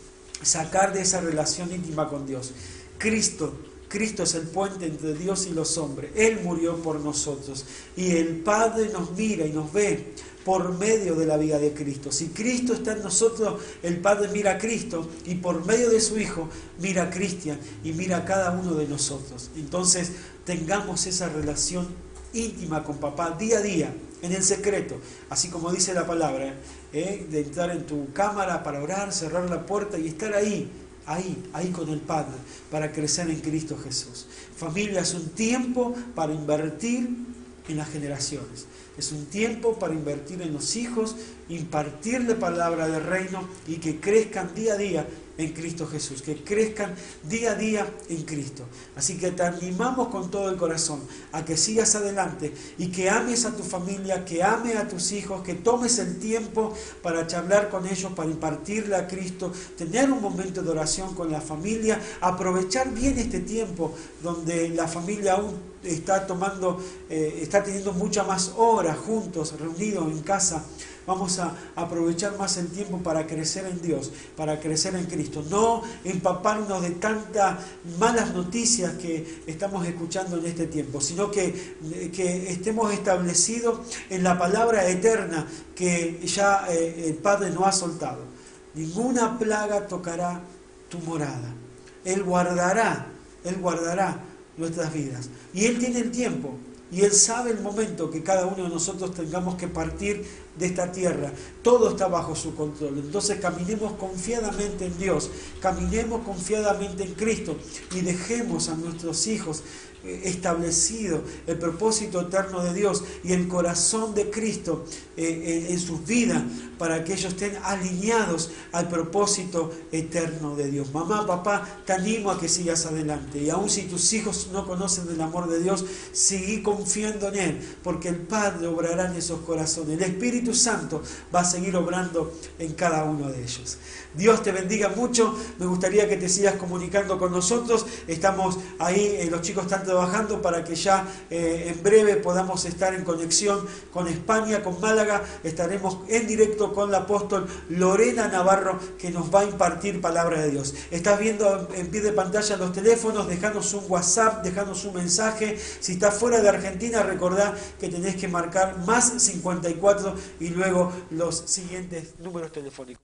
sacar de esa relación íntima con Dios. Cristo Cristo es el puente entre Dios y los hombres. Él murió por nosotros y el Padre nos mira y nos ve por medio de la vida de Cristo. Si Cristo está en nosotros, el Padre mira a Cristo y por medio de su Hijo mira a Cristian y mira a cada uno de nosotros. Entonces tengamos esa relación íntima con papá día a día, en el secreto, así como dice la palabra, ¿eh? de entrar en tu cámara para orar, cerrar la puerta y estar ahí. Ahí, ahí con el Padre, para crecer en Cristo Jesús. Familia, es un tiempo para invertir en las generaciones. Es un tiempo para invertir en los hijos, impartirle palabra del reino y que crezcan día a día en Cristo Jesús, que crezcan día a día en Cristo. Así que te animamos con todo el corazón a que sigas adelante y que ames a tu familia, que ames a tus hijos, que tomes el tiempo para charlar con ellos, para impartirle a Cristo, tener un momento de oración con la familia, aprovechar bien este tiempo donde la familia aún está tomando, eh, está teniendo muchas más horas juntos, reunidos en casa. Vamos a aprovechar más el tiempo para crecer en Dios, para crecer en Cristo. No empaparnos de tantas malas noticias que estamos escuchando en este tiempo, sino que, que estemos establecidos en la palabra eterna que ya eh, el Padre nos ha soltado. Ninguna plaga tocará tu morada. Él guardará, Él guardará nuestras vidas. Y Él tiene el tiempo. Y Él sabe el momento que cada uno de nosotros tengamos que partir de esta tierra. Todo está bajo su control. Entonces caminemos confiadamente en Dios, caminemos confiadamente en Cristo y dejemos a nuestros hijos establecido el propósito eterno de Dios y el corazón de Cristo eh, en, en sus vidas, para que ellos estén alineados al propósito eterno de Dios. Mamá, papá, te animo a que sigas adelante, y aun si tus hijos no conocen el amor de Dios, sigue confiando en Él, porque el Padre obrará en esos corazones. El Espíritu Santo va a seguir obrando en cada uno de ellos. Dios te bendiga mucho. Me gustaría que te sigas comunicando con nosotros. Estamos ahí, eh, los chicos están trabajando para que ya eh, en breve podamos estar en conexión con España, con Málaga. Estaremos en directo con la apóstol Lorena Navarro, que nos va a impartir palabra de Dios. Estás viendo en pie de pantalla los teléfonos, dejanos un WhatsApp, dejanos un mensaje. Si estás fuera de Argentina, recordá que tenés que marcar más cincuenta y cuatro y luego los siguientes números telefónicos.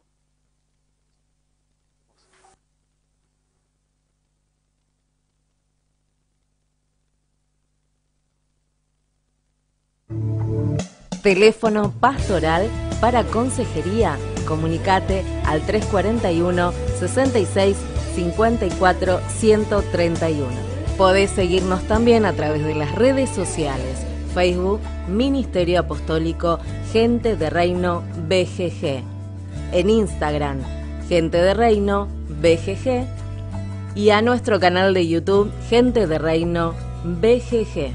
Teléfono pastoral para consejería. Comunicate al tres cuatro uno, sesenta y seis, cincuenta y cuatro, ciento treinta y uno. Podés seguirnos también a través de las redes sociales. Facebook, Ministerio Apostólico Gente de Reino B G G. En Instagram, Gente de Reino B G G. Y a nuestro canal de YouTube, Gente de Reino B G G.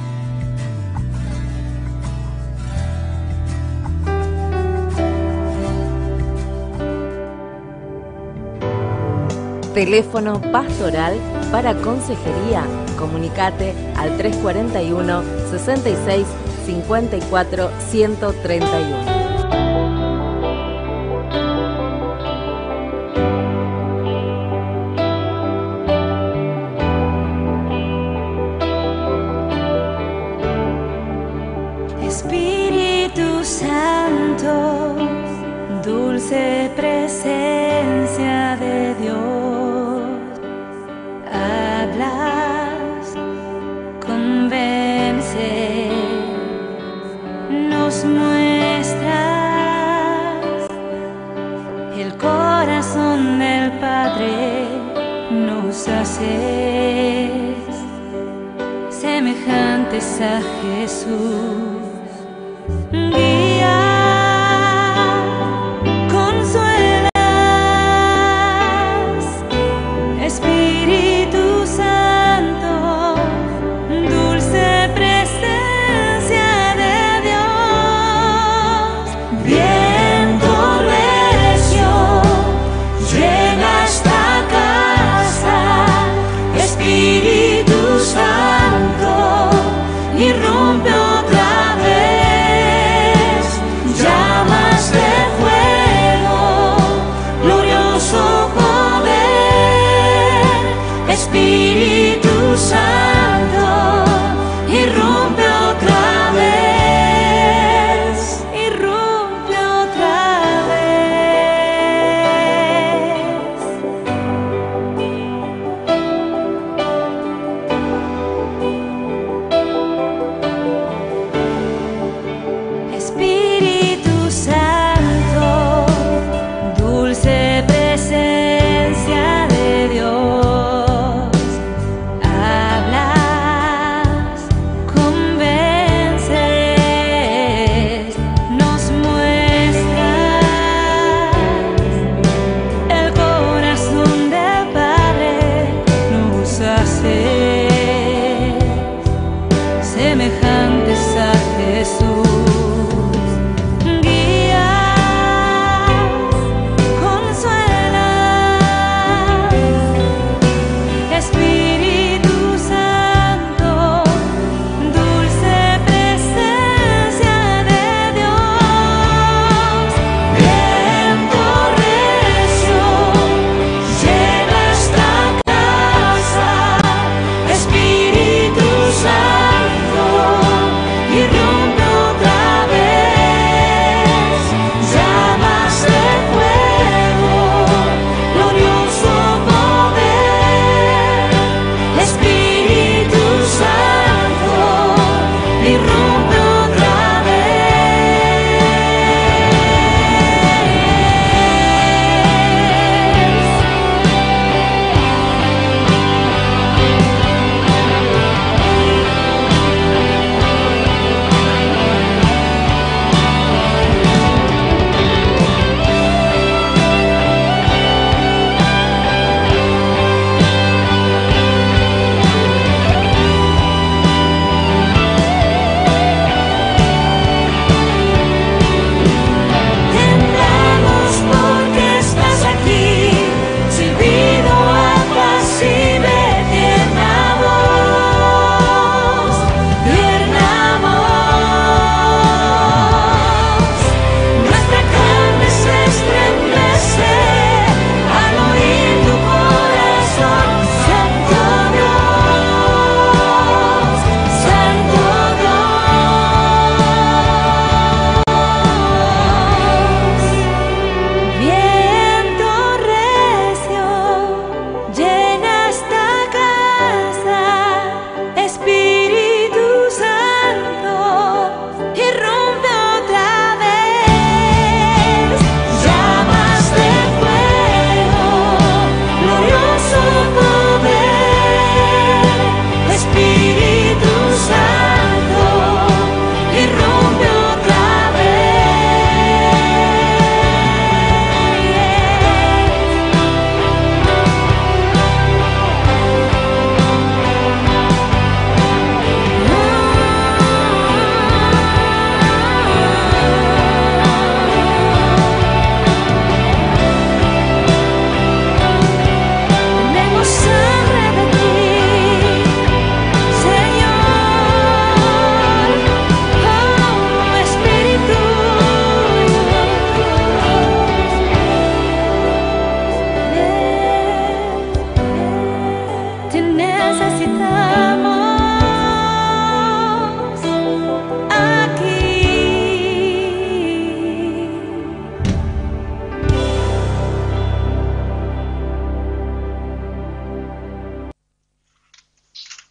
Teléfono pastoral para consejería. Comunicate al tres cuatro uno, sesenta y seis, cincuenta y cuatro, ciento treinta y uno. Espíritu Santo, dulce presencia de Dios, hablas, convences, nos mueves. muestras el corazón del Padre, nos haces semejantes a Jesús. Guía, consuelas, Espíritu Santo, dulce presencia de Dios. Viento recio, llena esta casa, Espíritu Santo, irrumpe otra vez, llamas de fuego, glorioso poder, Espíritu Santo, irrumpe otra vez, irrumpe otra vez. Espíritu Santo, dulce presencia de Dios, hablas, convences, nos muestras el corazón del Padre, nos haces semejantes a Jesús. Guías, consuelas, Espíritu Santo, dulce presencia de Dios. Viento recio, llena esta casa, Espíritu Santo, irrumpe otra vez, llamas de fuego, glorioso poder, Espíritu Santo, irrumpe otra temblamos porque estás aquí, silbido apacible, tierna voz, tierna voz. Nuestra carne se estremece al oír tu corazón, Santo Dios, Santo Dios. Viento recio, llena esta casa, Espíritu Santo, irrumpe otra vez, llamas de fuego, glorioso poder, Espíritu Santo, irrumpe otra Tenemos hambre de ti, Señor, oh Espíritu. Te necesitamos aquí.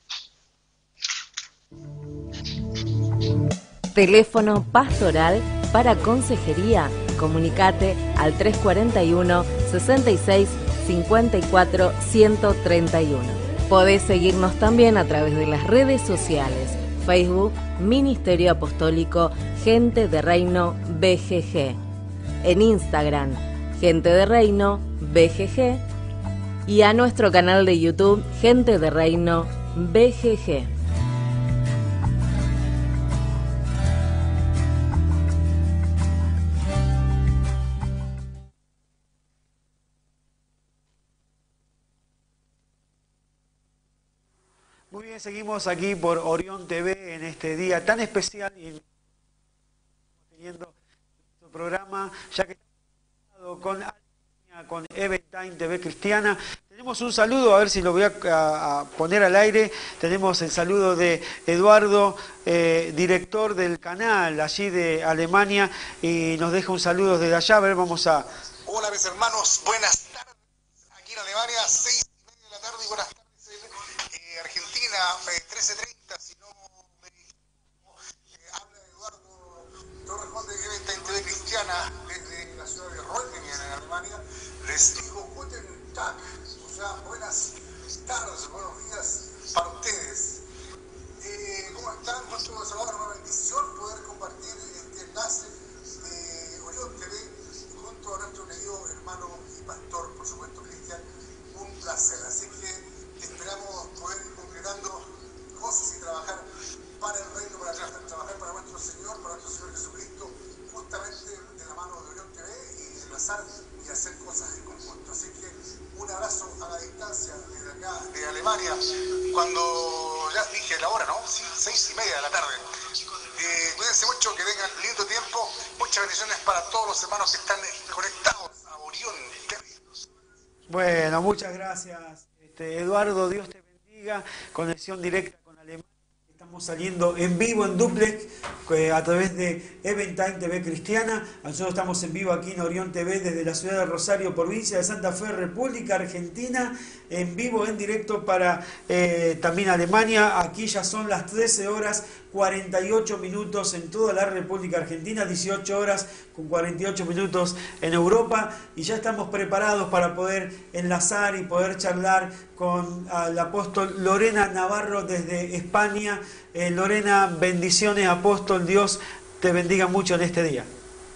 Teléfono pastoral Para consejería, comunicate al tres cuatro uno, sesenta y seis, cincuenta y cuatro, ciento treinta y uno. Podés seguirnos también a través de las redes sociales, Facebook, Ministerio Apostólico Gente de Reino B G G, en Instagram, Gente de Reino B G G, y a nuestro canal de YouTube, Gente de Reino B G G. Muy bien, seguimos aquí por Orión T V en este día tan especial y teniendo nuestro programa, ya que estamos con, con Eventime T V Cristiana. Tenemos un saludo, a ver si lo voy a, a, a poner al aire. Tenemos el saludo de Eduardo, eh, director del canal allí de Alemania, y nos deja un saludo desde allá. A ver, vamos a... Hola mis hermanos, buenas tardes. Aquí en Alemania, seis y media de la tarde, y buenas tardes en eh, Argentina, eh, trece treinta, si no me equivoco. Eh, habla Eduardo Torres Juan de Eventime T V Cristiana desde la ciudad de Reutlingen en Alemania. Les digo Guten Tag, o sea, buenas tardes, buenos días para ustedes. Eh, ¿Cómo están? Mucho saludar, una bendición poder compartir este enlace de Orión T V junto a nuestro querido hermano y pastor, por supuesto, Cristian. Un placer. Así que esperamos poder ir concretando cosas y trabajar para el reino, para trabajar para nuestro Señor, para nuestro Señor Jesucristo, justamente de la mano de Orión T V, y enlazar y hacer cosas en conjunto. Así que un abrazo a la distancia desde acá, de Alemania, cuando ya dije la hora, ¿no? Sí, seis y media de la tarde. Eh, cuídense mucho, que tengan lindo tiempo. Muchas bendiciones para todos los hermanos que están conectados a Orión T V. Bueno, muchas gracias, este, Eduardo, Dios te bendiga. Conexión directa con Alemania. Estamos saliendo en vivo en duplex eh, a través de Eventime T V Cristiana. Nosotros estamos en vivo aquí en Orión T V desde la ciudad de Rosario, provincia de Santa Fe, República Argentina, en vivo, en directo para eh, también Alemania. Aquí ya son las trece horas cuarenta y ocho minutos en toda la República Argentina, dieciocho horas con cuarenta y ocho minutos en Europa, y ya estamos preparados para poder enlazar y poder charlar con el apóstol Lorena Navarro desde España. Eh, Lorena, bendiciones, apóstol, Dios te bendiga mucho en este día.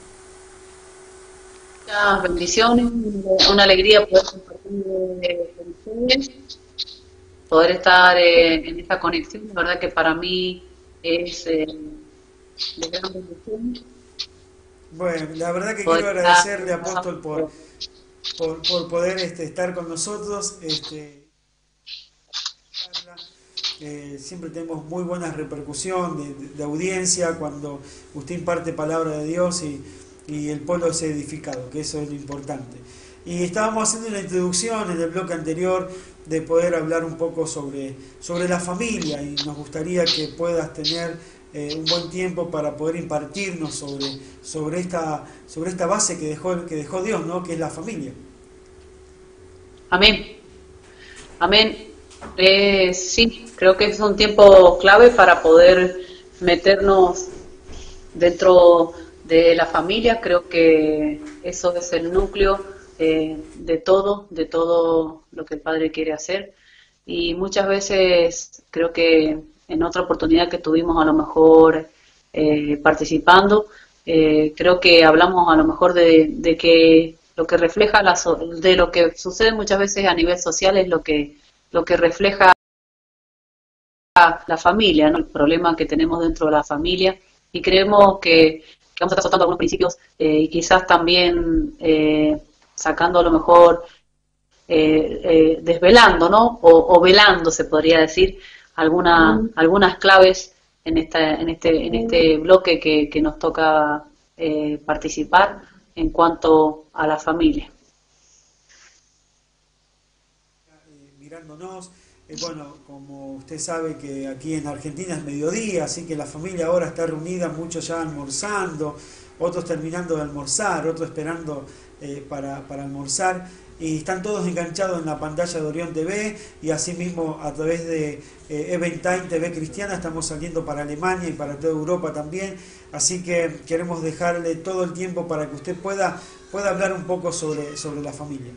Muchas bendiciones, una alegría poder compartir eh, con ustedes, poder estar eh, en esta conexión. La verdad que para mí es eh, de gran bendición. Bueno, la verdad que poder quiero agradecerle, apóstol, por, por, por poder este, estar con nosotros. Este, eh, siempre tenemos muy buena repercusión de, de, de audiencia cuando usted imparte palabra de Dios y, y el pueblo es edificado, que eso es lo importante. Y estábamos haciendo una introducción en el bloque anterior de poder hablar un poco sobre, sobre la familia, y nos gustaría que puedas tener eh, un buen tiempo para poder impartirnos sobre, sobre, esta, sobre esta base que dejó, que dejó Dios, ¿no? Que es la familia. Amén. Amén. Eh, sí, creo que es un tiempo clave para poder meternos dentro de la familia. Creo que eso es el núcleo eh, de todo, de todo lo que el Padre quiere hacer. Y muchas veces creo que en otra oportunidad que tuvimos a lo mejor eh, participando, eh, creo que hablamos a lo mejor de, de que lo que refleja la so de lo que sucede muchas veces a nivel social es lo que lo que refleja la familia, ¿no? El problema que tenemos dentro de la familia, y creemos que, que vamos a estar soltando algunos principios eh, y quizás también eh, sacando a lo mejor eh, eh, desvelando, ¿no? O, o velando, se podría decir, alguna, mm. algunas claves en esta en este en este bloque que, que nos toca eh, participar en cuanto a la familia. Mirándonos, eh, bueno, como usted sabe que aquí en Argentina es mediodía, así que la familia ahora está reunida, muchos ya almorzando, otros terminando de almorzar, otros esperando eh, para, para almorzar. y están todos enganchados en la pantalla de Orión T V y asimismo a través de eh, Eventime T V Cristiana estamos saliendo para Alemania y para toda Europa también, así que queremos dejarle todo el tiempo para que usted pueda, pueda hablar un poco sobre, sobre la familia.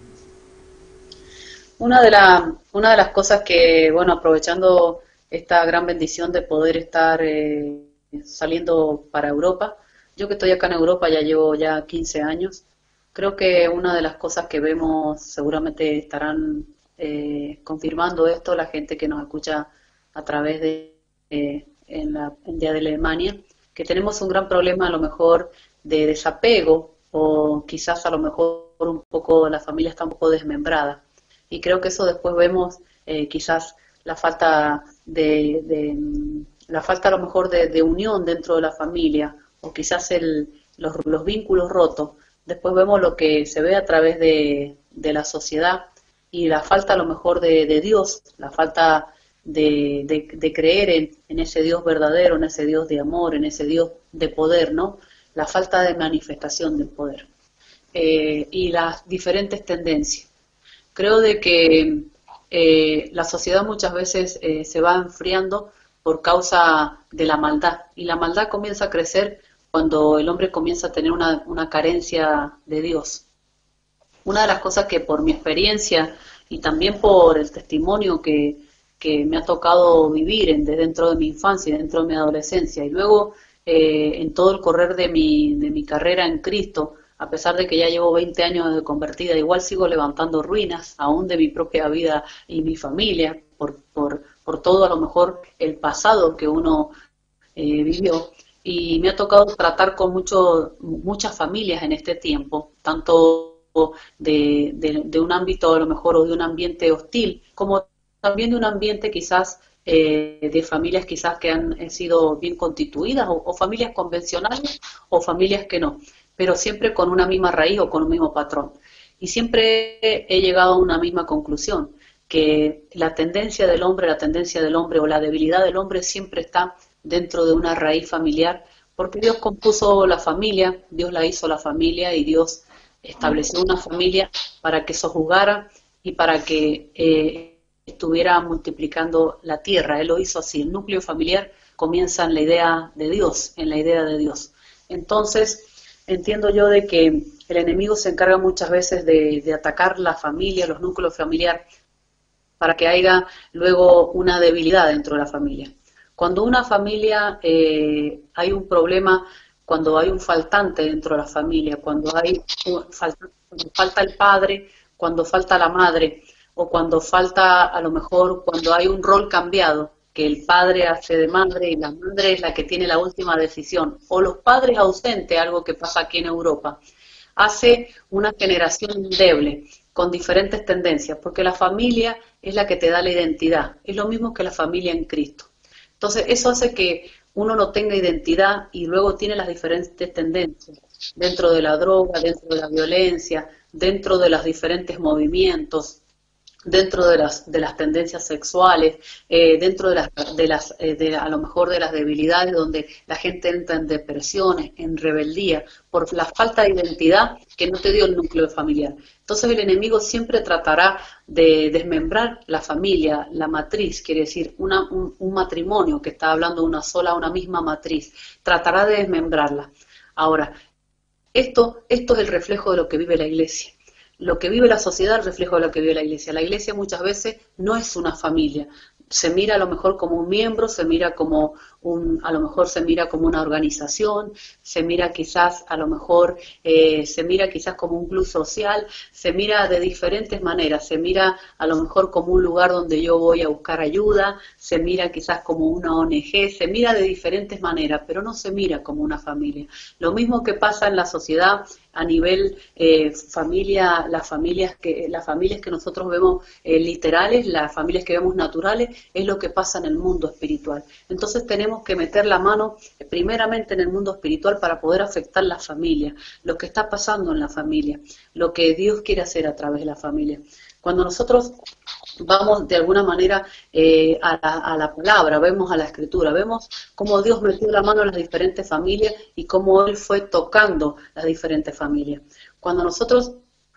Una de, la, una de las cosas que, bueno, aprovechando esta gran bendición de poder estar eh, saliendo para Europa, yo que estoy acá en Europa ya llevo ya quince años, creo que una de las cosas que vemos, seguramente estarán eh, confirmando esto la gente que nos escucha a través de eh, en la en Día de Alemania, que tenemos un gran problema a lo mejor de desapego, o quizás a lo mejor un poco la familia está un poco desmembrada. Y creo que eso después vemos eh, quizás la falta de, de la falta a lo mejor de, de unión dentro de la familia, o quizás el, los, los vínculos rotos. Después vemos lo que se ve a través de, de la sociedad y la falta a lo mejor de, de Dios, la falta de, de, de creer en, en ese Dios verdadero, en ese Dios de amor, en ese Dios de poder, ¿no? La falta de manifestación del poder eh, y las diferentes tendencias. Creo de que eh, la sociedad muchas veces eh, se va enfriando por causa de la maldad, y la maldad comienza a crecer cuando el hombre comienza a tener una, una carencia de Dios. Una de las cosas que por mi experiencia y también por el testimonio que, que me ha tocado vivir en, de dentro de mi infancia y dentro de mi adolescencia, y luego eh, en todo el correr de mi, de mi carrera en Cristo, a pesar de que ya llevo veinte años de convertida, igual sigo levantando ruinas, aún de mi propia vida y mi familia, por, por, por todo a lo mejor el pasado que uno eh, vivió. Y me ha tocado tratar con mucho, muchas familias en este tiempo, tanto de, de, de un ámbito a lo mejor o de un ambiente hostil, como también de un ambiente quizás eh, de familias quizás que han sido bien constituidas, o, o familias convencionales o familias que no, pero siempre con una misma raíz o con un mismo patrón. Y siempre he llegado a una misma conclusión, que la tendencia del hombre, la tendencia del hombre o la debilidad del hombre siempre está dentro de una raíz familiar, porque Dios compuso la familia, Dios la hizo la familia y Dios estableció una familia para que sojuzgara y para que eh, estuviera multiplicando la tierra. Él lo hizo así. El núcleo familiar comienza en la idea de Dios, en la idea de Dios. Entonces, entiendo yo de que el enemigo se encarga muchas veces de, de atacar la familia, los núcleos familiares, para que haya luego una debilidad dentro de la familia. Cuando una familia eh, hay un problema, cuando hay un faltante dentro de la familia, cuando hay falta, cuando falta el padre, cuando falta la madre, o cuando falta a lo mejor cuando hay un rol cambiado, que el padre hace de madre y la madre es la que tiene la última decisión, o los padres ausentes, algo que pasa aquí en Europa, hace una generación endeble, con diferentes tendencias, porque la familia es la que te da la identidad, es lo mismo que la familia en Cristo. Entonces eso hace que uno no tenga identidad y luego tiene las diferentes tendencias, dentro de la droga, dentro de la violencia, dentro de los diferentes movimientos, dentro de las de las tendencias sexuales, eh, dentro de las de las eh, de, a lo mejor de las debilidades, donde la gente entra en depresiones, en rebeldía, por la falta de identidad que no te dio el núcleo familiar. Entonces el enemigo siempre tratará de desmembrar la familia, la matriz, quiere decir una, un, un matrimonio que está hablando de una sola, una misma matriz, tratará de desmembrarla. Ahora, esto, esto es el reflejo de lo que vive la iglesia. Lo que vive la sociedad es el reflejo de lo que vive la iglesia. La iglesia muchas veces no es una familia. Se mira a lo mejor como un miembro, se mira como un, a lo mejor se mira como una organización, se mira quizás a lo mejor, eh, se mira quizás como un club social, se mira de diferentes maneras, se mira a lo mejor como un lugar donde yo voy a buscar ayuda, se mira quizás como una O N G, se mira de diferentes maneras, pero no se mira como una familia. Lo mismo que pasa en la sociedad a nivel eh, familia, las familias que las familias que nosotros vemos eh, literales, las familias que vemos naturales, es lo que pasa en el mundo espiritual. Entonces tenemos que meter la mano eh, primeramente en el mundo espiritual para poder afectar la familia, lo que está pasando en la familia, lo que Dios quiere hacer a través de la familia. Cuando nosotros vamos de alguna manera eh, a, la, a la palabra, vemos a la escritura, vemos cómo Dios metió la mano en las diferentes familias y cómo Él fue tocando las diferentes familias. Cuando nosotros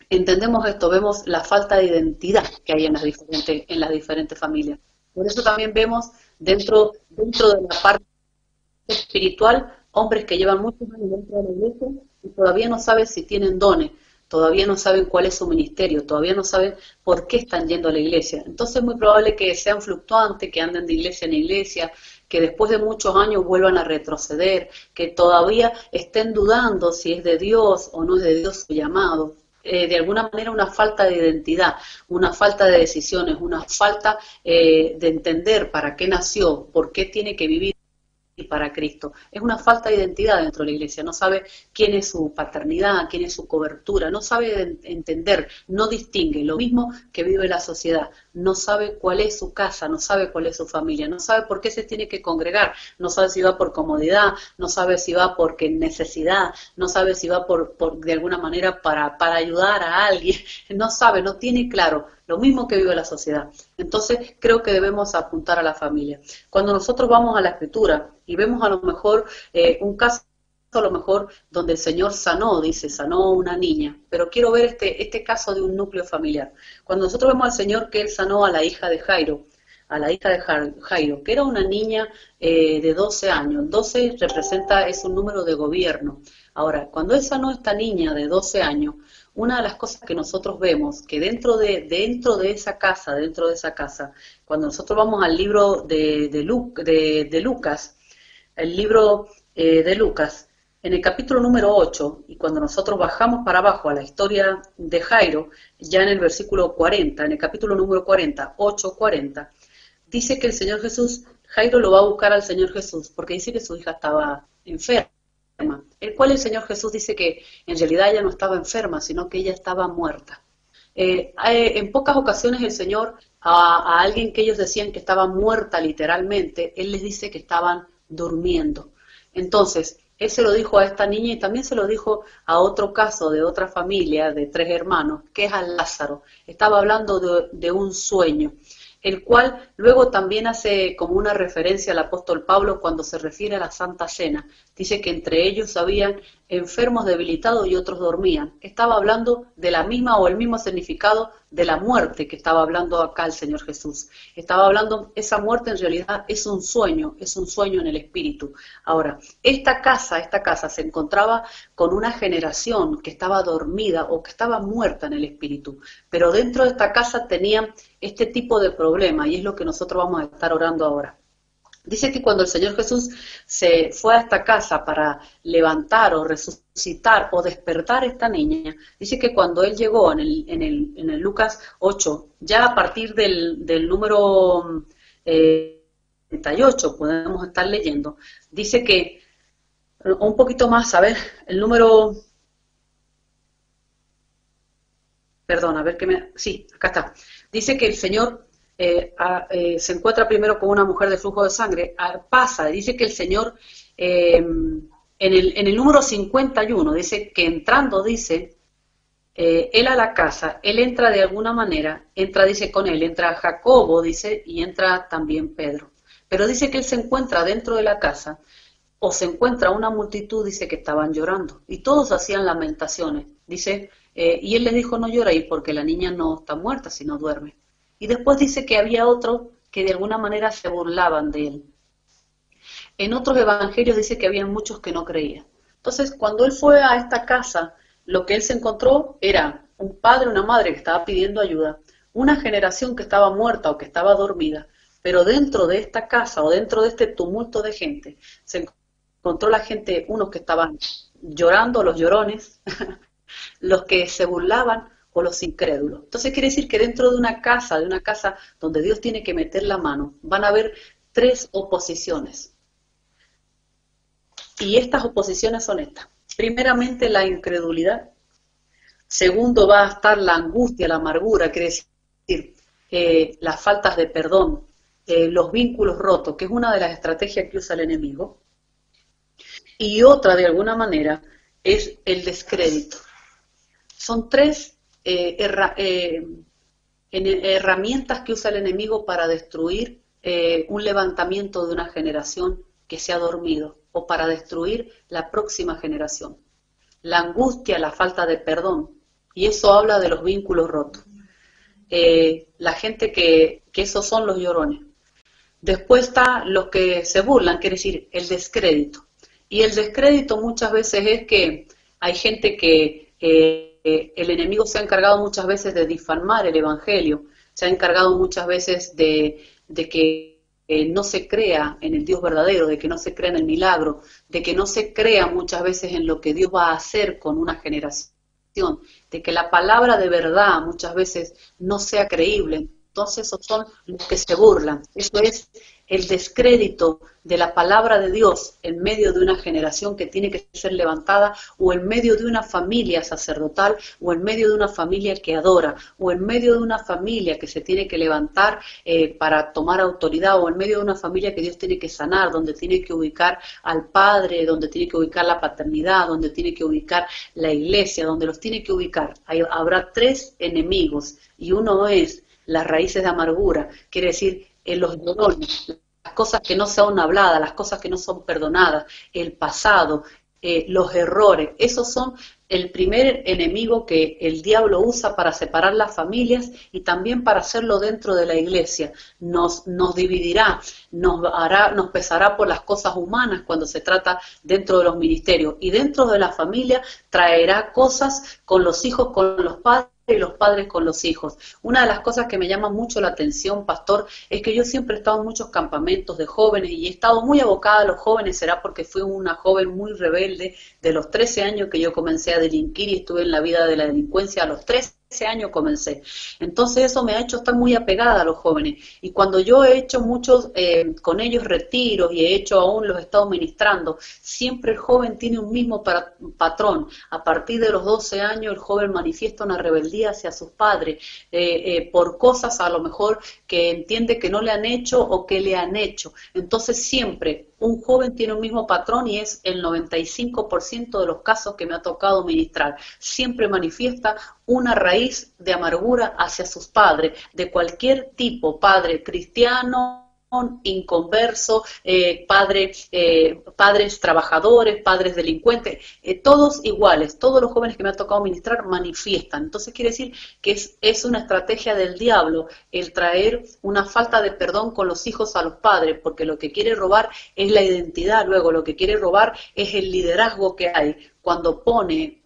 entendemos esto, vemos la falta de identidad que hay en las diferentes, en las diferentes familias. Por eso también vemos dentro, dentro de la parte espiritual, hombres que llevan muchos años dentro de la iglesia y todavía no saben si tienen dones, todavía no saben cuál es su ministerio, todavía no saben por qué están yendo a la iglesia. Entonces es muy probable que sean fluctuantes, que anden de iglesia en iglesia, que después de muchos años vuelvan a retroceder, que todavía estén dudando si es de Dios o no es de Dios su llamado. Eh, de alguna manera una falta de identidad, una falta de decisiones, una falta eh, de entender para qué nació, por qué tiene que vivir para Cristo. Es una falta de identidad dentro de la iglesia, no sabe quién es su paternidad, quién es su cobertura, no sabe entender, no distingue, lo mismo que vive la sociedad, no sabe cuál es su casa, no sabe cuál es su familia, no sabe por qué se tiene que congregar, no sabe si va por comodidad, no sabe si va porque necesidad, no sabe si va por, por de alguna manera para, para ayudar a alguien, no sabe, no tiene claro. Lo mismo que vive la sociedad. Entonces creo que debemos apuntar a la familia. Cuando nosotros vamos a la Escritura y vemos a lo mejor eh, un caso a lo mejor donde el Señor sanó, dice, sanó una niña, pero quiero ver este, este caso de un núcleo familiar. Cuando nosotros vemos al Señor que Él sanó a la hija de Jairo, a la hija de Jairo, que era una niña eh, de doce años, doce representa, es un número de gobierno. Ahora, cuando Él sanó a esta niña de doce años, una de las cosas que nosotros vemos, que dentro de, dentro de esa casa, dentro de esa casa, cuando nosotros vamos al libro de, de, Lu, de, de Lucas, el libro eh, de Lucas, en el capítulo número ocho, y cuando nosotros bajamos para abajo a la historia de Jairo, ya en el versículo cuarenta, en el capítulo número cuarenta, ocho cuarenta, dice que el Señor Jesús, Jairo lo va a buscar al Señor Jesús, porque dice que su hija estaba enferma. El cual el Señor Jesús dice que en realidad ella no estaba enferma, sino que ella estaba muerta. Eh, en pocas ocasiones el Señor a, a alguien que ellos decían que estaba muerta literalmente, Él les dice que estaban durmiendo. Entonces, Él se lo dijo a esta niña y también se lo dijo a otro caso de otra familia de tres hermanos, que es a Lázaro. Estaba hablando de, de un sueño, el cual luego también hace como una referencia al apóstol Pablo cuando se refiere a la Santa Cena. Dice que entre ellos habían enfermos debilitados y otros dormían. Estaba hablando de la misma o el mismo significado de la muerte que estaba hablando acá el Señor Jesús. Estaba hablando, esa muerte en realidad es un sueño, es un sueño en el espíritu. Ahora, esta casa, esta casa se encontraba con una generación que estaba dormida o que estaba muerta en el espíritu, pero dentro de esta casa tenían este tipo de problema y es lo que nosotros vamos a estar orando ahora. Dice que cuando el Señor Jesús se fue a esta casa para levantar o resucitar o despertar a esta niña, dice que cuando Él llegó en el, en el, en el Lucas ocho, ya a partir del, del número eh, treinta y ocho podemos estar leyendo, dice que, un poquito más, a ver, el número, perdón, a ver que me, sí, acá está, dice que el Señor Eh, a, eh, se encuentra primero con una mujer de flujo de sangre, a, pasa, dice que el Señor, eh, en, el, en el número cincuenta y uno, dice que entrando, dice, eh, él a la casa, él entra de alguna manera, entra, dice, con él, entra Jacobo, dice, y entra también Pedro, pero dice que él se encuentra dentro de la casa, o se encuentra una multitud, dice que estaban llorando, y todos hacían lamentaciones, dice, eh, y él les dijo, no lloréis porque la niña no está muerta, sino duerme. Y después dice que había otros que de alguna manera se burlaban de él. En otros evangelios dice que había muchos que no creían. Entonces, cuando él fue a esta casa, lo que él se encontró era un padre, una madre que estaba pidiendo ayuda, una generación que estaba muerta o que estaba dormida, pero dentro de esta casa o dentro de este tumulto de gente, se encontró la gente, unos que estaban llorando, los llorones, los que se burlaban, o los incrédulos. Entonces quiere decir que dentro de una casa, de una casa donde Dios tiene que meter la mano, van a haber tres oposiciones. Y estas oposiciones son estas. Primeramente la incredulidad. Segundo va a estar la angustia, la amargura, quiere decir eh, las faltas de perdón, eh, los vínculos rotos, que es una de las estrategias que usa el enemigo. Y otra, de alguna manera, es el descrédito. Son tres Eh, herra, eh, en, herramientas que usa el enemigo para destruir eh, un levantamiento de una generación que se ha dormido o para destruir la próxima generación. La angustia, la falta de perdón, y eso habla de los vínculos rotos. Eh, la gente que, que esos son los llorones. Después está los que se burlan, quiere decir el descrédito. Y el descrédito muchas veces es que hay gente que eh, el enemigo se ha encargado muchas veces de difamar el evangelio, se ha encargado muchas veces de, de que eh, no se crea en el Dios verdadero, de que no se crea en el milagro, de que no se crea muchas veces en lo que Dios va a hacer con una generación, de que la palabra de verdad muchas veces no sea creíble. Entonces esos son los que se burlan. Eso es el descrédito de la palabra de Dios en medio de una generación que tiene que ser levantada, o en medio de una familia sacerdotal, o en medio de una familia que adora, o en medio de una familia que se tiene que levantar eh, para tomar autoridad, o en medio de una familia que Dios tiene que sanar, donde tiene que ubicar al padre, donde tiene que ubicar la paternidad, donde tiene que ubicar la iglesia, donde los tiene que ubicar. Hay, habrá tres enemigos, y uno es las raíces de amargura, quiere decir en los llorones, las cosas que no son habladas, las cosas que no son perdonadas, el pasado, eh, los errores. Esos son el primer enemigo que el diablo usa para separar las familias y también para hacerlo dentro de la iglesia. Nos, nos dividirá, nos hará, nos pesará por las cosas humanas cuando se trata dentro de los ministerios, y dentro de la familia traerá cosas con los hijos, con los padres, y los padres con los hijos. Una de las cosas que me llama mucho la atención, pastor, es que yo siempre he estado en muchos campamentos de jóvenes y he estado muy abocada a los jóvenes. Será porque fui una joven muy rebelde de los trece años que yo comencé a delinquir, y estuve en la vida de la delincuencia a los trece años comencé. Entonces eso me ha hecho estar muy apegada a los jóvenes, y cuando yo he hecho muchos eh, con ellos retiros, y he hecho aún los he estado ministrando, siempre el joven tiene un mismo para, patrón. A partir de los doce años el joven manifiesta una rebeldía hacia sus padres eh, eh, por cosas a lo mejor que entiende que no le han hecho o que le han hecho. Entonces siempre un joven tiene un mismo patrón, y es el noventa y cinco por ciento de los casos que me ha tocado ministrar. Siempre manifiesta una raíz de amargura hacia sus padres, de cualquier tipo, padre cristiano, inconverso, eh, padre, eh, padres trabajadores, padres delincuentes, eh, todos iguales. Todos los jóvenes que me ha tocado ministrar manifiestan. Entonces quiere decir que es, es una estrategia del diablo el traer una falta de perdón con los hijos a los padres, porque lo que quiere robar es la identidad. Luego lo que quiere robar es el liderazgo que hay cuando pone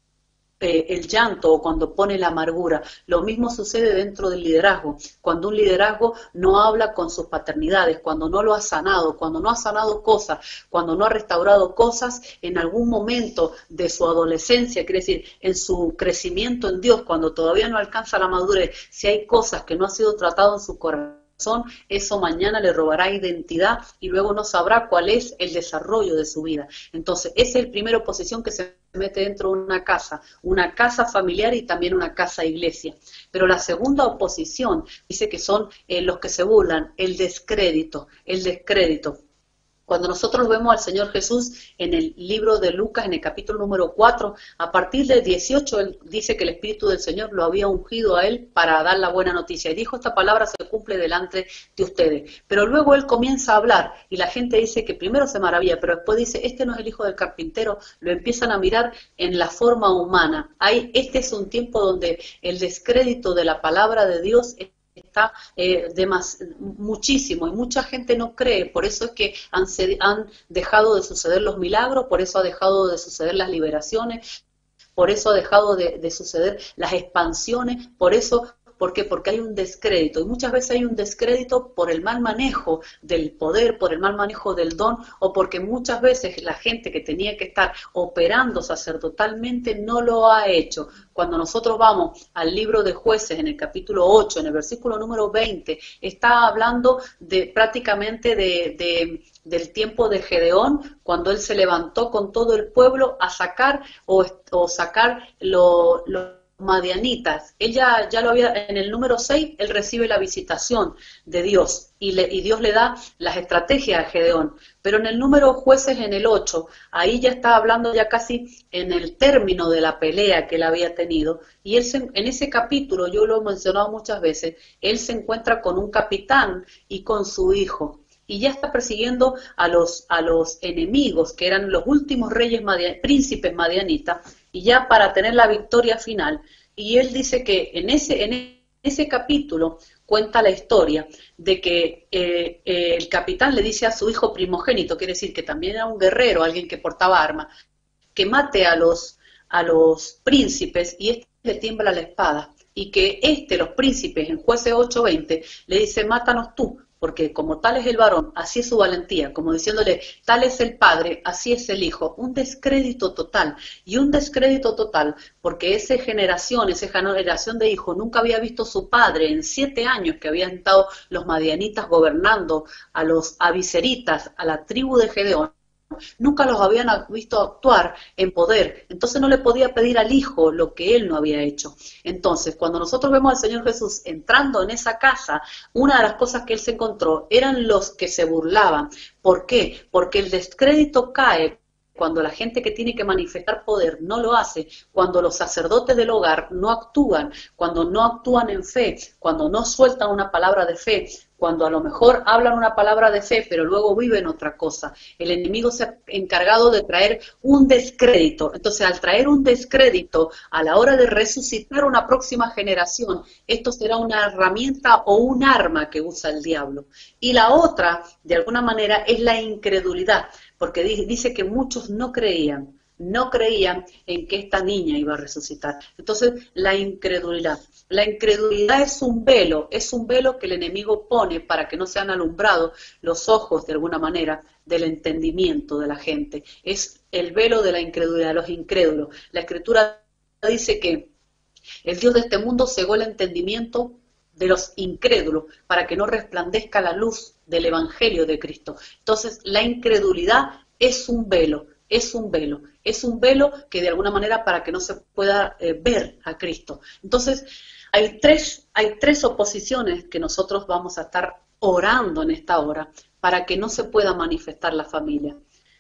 Eh, el llanto, o cuando pone la amargura. Lo mismo sucede dentro del liderazgo, cuando un liderazgo no habla con sus paternidades, cuando no lo ha sanado, cuando no ha sanado cosas, cuando no ha restaurado cosas en algún momento de su adolescencia, quiere decir, en su crecimiento en Dios, cuando todavía no alcanza la madurez. Si hay cosas que no ha sido tratado en su corazón, eso mañana le robará identidad, y luego no sabrá cuál es el desarrollo de su vida. Entonces, esa es la primera oposición que se mete dentro de una casa, una casa familiar y también una casa iglesia. Pero la segunda oposición dice que son eh, los que se burlan, el descrédito, el descrédito. Cuando nosotros vemos al Señor Jesús en el libro de Lucas, en el capítulo número cuatro, a partir del dieciocho, él dice que el Espíritu del Señor lo había ungido a él para dar la buena noticia. Y dijo: esta palabra se cumple delante de ustedes. Pero luego él comienza a hablar, y la gente dice que primero se maravilla, pero después dice: este no es el hijo del carpintero. Lo empiezan a mirar en la forma humana. Hay, este es un tiempo donde el descrédito de la palabra de Dios es está eh, demas, muchísimo, y mucha gente no cree. Por eso es que han, han dejado de suceder los milagros, por eso ha dejado de suceder las liberaciones, por eso ha dejado de, de suceder las expansiones, por eso... ¿Por qué? Porque hay un descrédito, y muchas veces hay un descrédito por el mal manejo del poder, por el mal manejo del don, o porque muchas veces la gente que tenía que estar operando sacerdotalmente no lo ha hecho. Cuando nosotros vamos al libro de Jueces, en el capítulo ocho, en el versículo número veinte, está hablando de prácticamente de, de, del tiempo de Gedeón, cuando él se levantó con todo el pueblo a sacar o, o sacar lo... lo madianitas. Él ya, ya lo había, en el número seis, él recibe la visitación de Dios, y, le, y Dios le da las estrategias a Gedeón. Pero en el número Jueces, en el ocho, ahí ya está hablando ya casi en el término de la pelea que él había tenido, y él se, en ese capítulo, yo lo he mencionado muchas veces, él se encuentra con un capitán y con su hijo, y ya está persiguiendo a los, a los enemigos, que eran los últimos reyes, madian, príncipes madianitas, y ya para tener la victoria final, y él dice que en ese, en ese capítulo cuenta la historia de que eh, eh, el capitán le dice a su hijo primogénito, quiere decir que también era un guerrero, alguien que portaba armas, que mate a los, a los príncipes y este le tiembla la espada. Y que este, los príncipes, en Jueces ocho veinte, le dice, mátanos tú, porque como tal es el varón, así es su valentía, como diciéndole, tal es el padre, así es el hijo. Un descrédito total, y un descrédito total, porque esa generación, esa generación de hijos, nunca había visto a su padre en siete años que habían estado los madianitas gobernando a los abiseritas, a la tribu de Gedeón. Nunca los habían visto actuar en poder, entonces no le podía pedir al hijo lo que él no había hecho. Entonces, cuando nosotros vemos al Señor Jesús entrando en esa casa, una de las cosas que él se encontró eran los que se burlaban. ¿Por qué? Porque el descrédito cae cuando la gente que tiene que manifestar poder no lo hace, cuando los sacerdotes del hogar no actúan, cuando no actúan en fe, cuando no sueltan una palabra de fe, cuando a lo mejor hablan una palabra de fe, pero luego viven otra cosa. El enemigo se ha encargado de traer un descrédito. Entonces, al traer un descrédito a la hora de resucitar una próxima generación, esto será una herramienta o un arma que usa el diablo. Y la otra, de alguna manera, es la incredulidad, porque dice que muchos no creían. No creían en que esta niña iba a resucitar. Entonces, la incredulidad. La incredulidad es un velo, es un velo que el enemigo pone para que no sean alumbrados los ojos, de alguna manera, del entendimiento de la gente. Es el velo de la incredulidad, de los incrédulos. La Escritura dice que el Dios de este mundo cegó el entendimiento de los incrédulos para que no resplandezca la luz del Evangelio de Cristo. Entonces, la incredulidad es un velo. Es un velo, es un velo que de alguna manera para que no se pueda eh, ver a Cristo. Entonces, hay tres, hay tres oposiciones que nosotros vamos a estar orando en esta hora para que no se pueda manifestar la familia.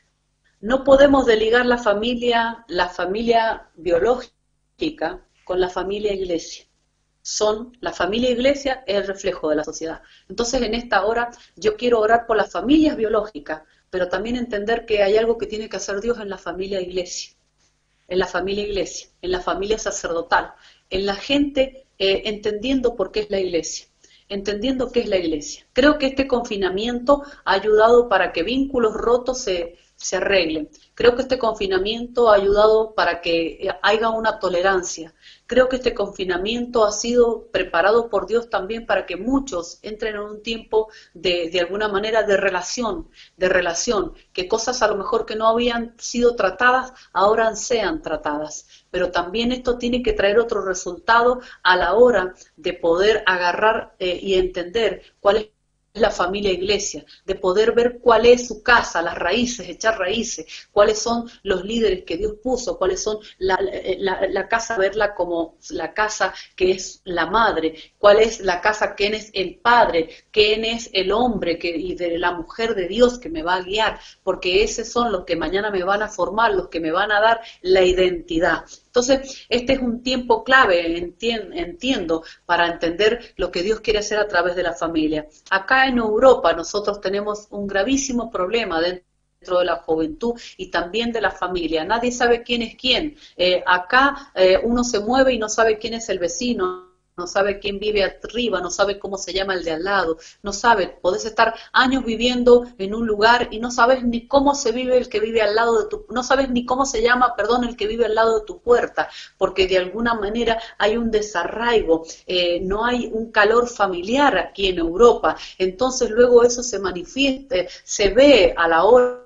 No podemos desligar la familia, la familia biológica con la familia iglesia. Son, la familia iglesia es el reflejo de la sociedad. Entonces, en esta hora yo quiero orar por las familias biológicas, pero también entender que hay algo que tiene que hacer Dios en la familia iglesia, en la familia iglesia, en la familia sacerdotal, en la gente eh, entendiendo por qué es la iglesia, entendiendo qué es la iglesia. Creo que este confinamiento ha ayudado para que vínculos rotos se, se arreglen. Creo que este confinamiento ha ayudado para que haya una tolerancia. Creo que este confinamiento ha sido preparado por Dios también para que muchos entren en un tiempo de, de alguna manera de relación, de relación, que cosas a lo mejor que no habían sido tratadas, ahora sean tratadas. Pero también esto tiene que traer otro resultado a la hora de poder agarrar eh, y entender cuál es la familia iglesia, de poder ver cuál es su casa, las raíces, echar raíces, cuáles son los líderes que Dios puso, cuáles son la, la, la casa, verla como la casa que es la madre, cuál es la casa, quién es el padre, quién es el hombre que, y de la mujer de Dios que me va a guiar, porque esos son los que mañana me van a formar, los que me van a dar la identidad. Entonces, este es un tiempo clave, entiendo, para entender lo que Dios quiere hacer a través de la familia. Acá en Europa nosotros tenemos un gravísimo problema dentro de la juventud y también de la familia. Nadie sabe quién es quién. Eh, acá eh, uno se mueve y no sabe quién es el vecino, no sabe quién vive arriba, no sabe cómo se llama el de al lado, no sabe, podés estar años viviendo en un lugar y no sabes ni cómo se vive el que vive al lado de tu, no sabes ni cómo se llama, perdón, el que vive al lado de tu puerta, porque de alguna manera hay un desarraigo, eh, no hay un calor familiar aquí en Europa, entonces luego eso se manifiesta, se ve a la hora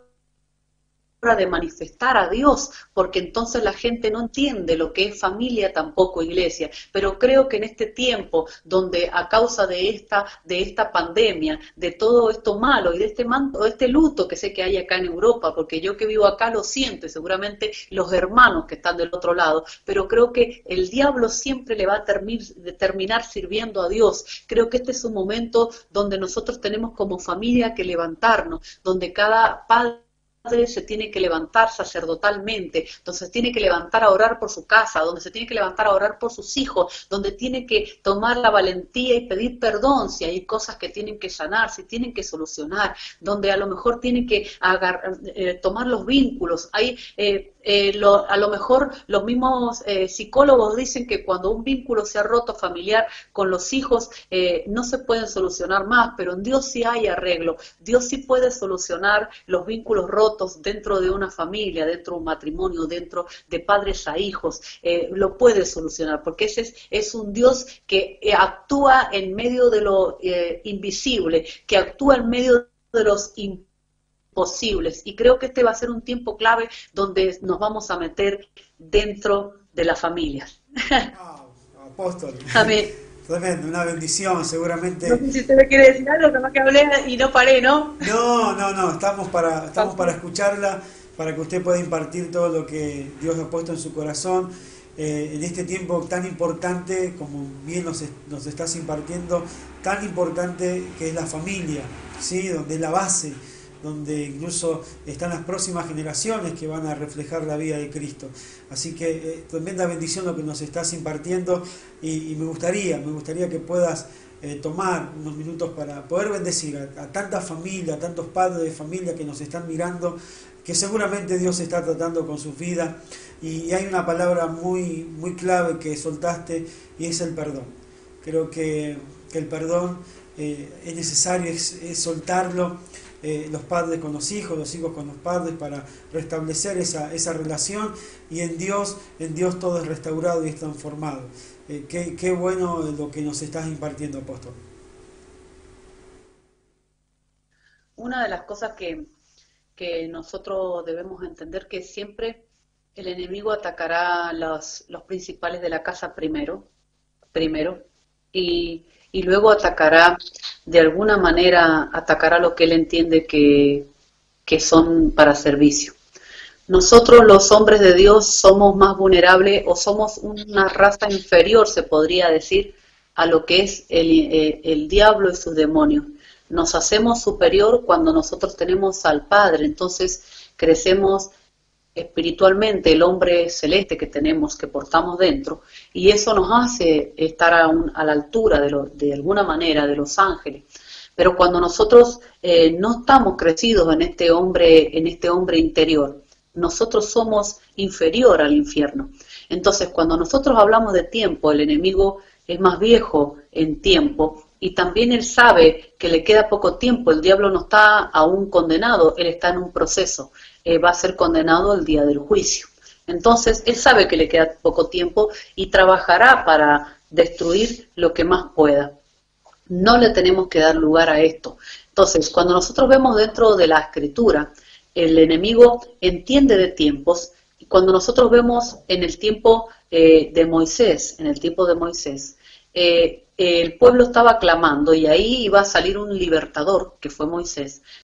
de manifestar a Dios, porque entonces la gente no entiende lo que es familia, tampoco iglesia. Pero creo que en este tiempo donde a causa de esta de esta pandemia, de todo esto malo y de este manto, este luto que sé que hay acá en Europa, porque yo que vivo acá lo siento y seguramente los hermanos que están del otro lado, pero creo que el diablo siempre le va a terminar, terminar sirviendo a Dios. Creo que este es un momento donde nosotros tenemos como familia que levantarnos, donde cada padre se tiene que levantar sacerdotalmente, donde se tiene que levantar a orar por su casa, donde se tiene que levantar a orar por sus hijos, donde tiene que tomar la valentía y pedir perdón si hay cosas que tienen que sanar, si tienen que solucionar, donde a lo mejor tienen que agarrar, eh, tomar los vínculos. Hay, eh, eh, lo, a lo mejor los mismos eh, psicólogos dicen que cuando un vínculo se ha roto familiar con los hijos, eh, no se pueden solucionar más, pero en Dios sí hay arreglo. Dios sí puede solucionar los vínculos rotos dentro de una familia, dentro de un matrimonio, dentro de padres a hijos, eh, lo puede solucionar, porque ese es, es un Dios que eh, actúa en medio de lo eh, invisible, que actúa en medio de los imposibles, y creo que este va a ser un tiempo clave donde nos vamos a meter dentro de las familias. Wow, apóstol. Amén. Tremendo, una bendición, seguramente. No sé si usted me quiere decir algo, que más que hablé y no paré, ¿no? No, no, no, estamos para, estamos para escucharla, para que usted pueda impartir todo lo que Dios ha puesto en su corazón. Eh, en este tiempo tan importante, como bien nos, nos estás impartiendo, tan importante que es la familia, ¿sí? Donde es la base, donde incluso están las próximas generaciones que van a reflejar la vida de Cristo. Así que eh, tremenda bendición lo que nos estás impartiendo, y, y me gustaría, me gustaría que puedas eh, tomar unos minutos para poder bendecir a, a tanta familia, a tantos padres de familia que nos están mirando, que seguramente Dios está tratando con sus vidas, y, y hay una palabra muy, muy clave que soltaste, y es el perdón. Creo que, que el perdón eh, es necesario, es, es soltarlo. Eh, los padres con los hijos, los hijos con los padres, para restablecer esa, esa relación, y en Dios, en Dios todo es restaurado y es transformado. Eh, qué, qué bueno lo que nos estás impartiendo, apóstol. Una de las cosas que, que nosotros debemos entender, que siempre el enemigo atacará los, los principales de la casa primero, primero y y luego atacará, de alguna manera, atacará lo que él entiende que, que son para servicio. Nosotros los hombres de Dios somos más vulnerables, o somos una raza inferior, se podría decir, a lo que es el, el, el diablo y sus demonios. Nos hacemos superior cuando nosotros tenemos al Padre, entonces crecemos espiritualmente, el hombre celeste que tenemos, que portamos dentro, y eso nos hace estar a, un, a la altura de, lo, de alguna manera de los ángeles. Pero cuando nosotros eh, no estamos crecidos en este hombre, en este hombre interior, nosotros somos inferior al infierno. Entonces, cuando nosotros hablamos de tiempo, el enemigo es más viejo en tiempo, y también él sabe que le queda poco tiempo. El diablo no está aún condenado, él está en un proceso. Eh, va a ser condenado el día del juicio. Entonces, él sabe que le queda poco tiempo y trabajará para destruir lo que más pueda. No le tenemos que dar lugar a esto. Entonces, cuando nosotros vemos dentro de la Escritura, el enemigo entiende de tiempos, y cuando nosotros vemos en el tiempo eh, de Moisés, en el tiempo de Moisés, eh, el pueblo estaba clamando, y ahí iba a salir un libertador, que fue Moisés,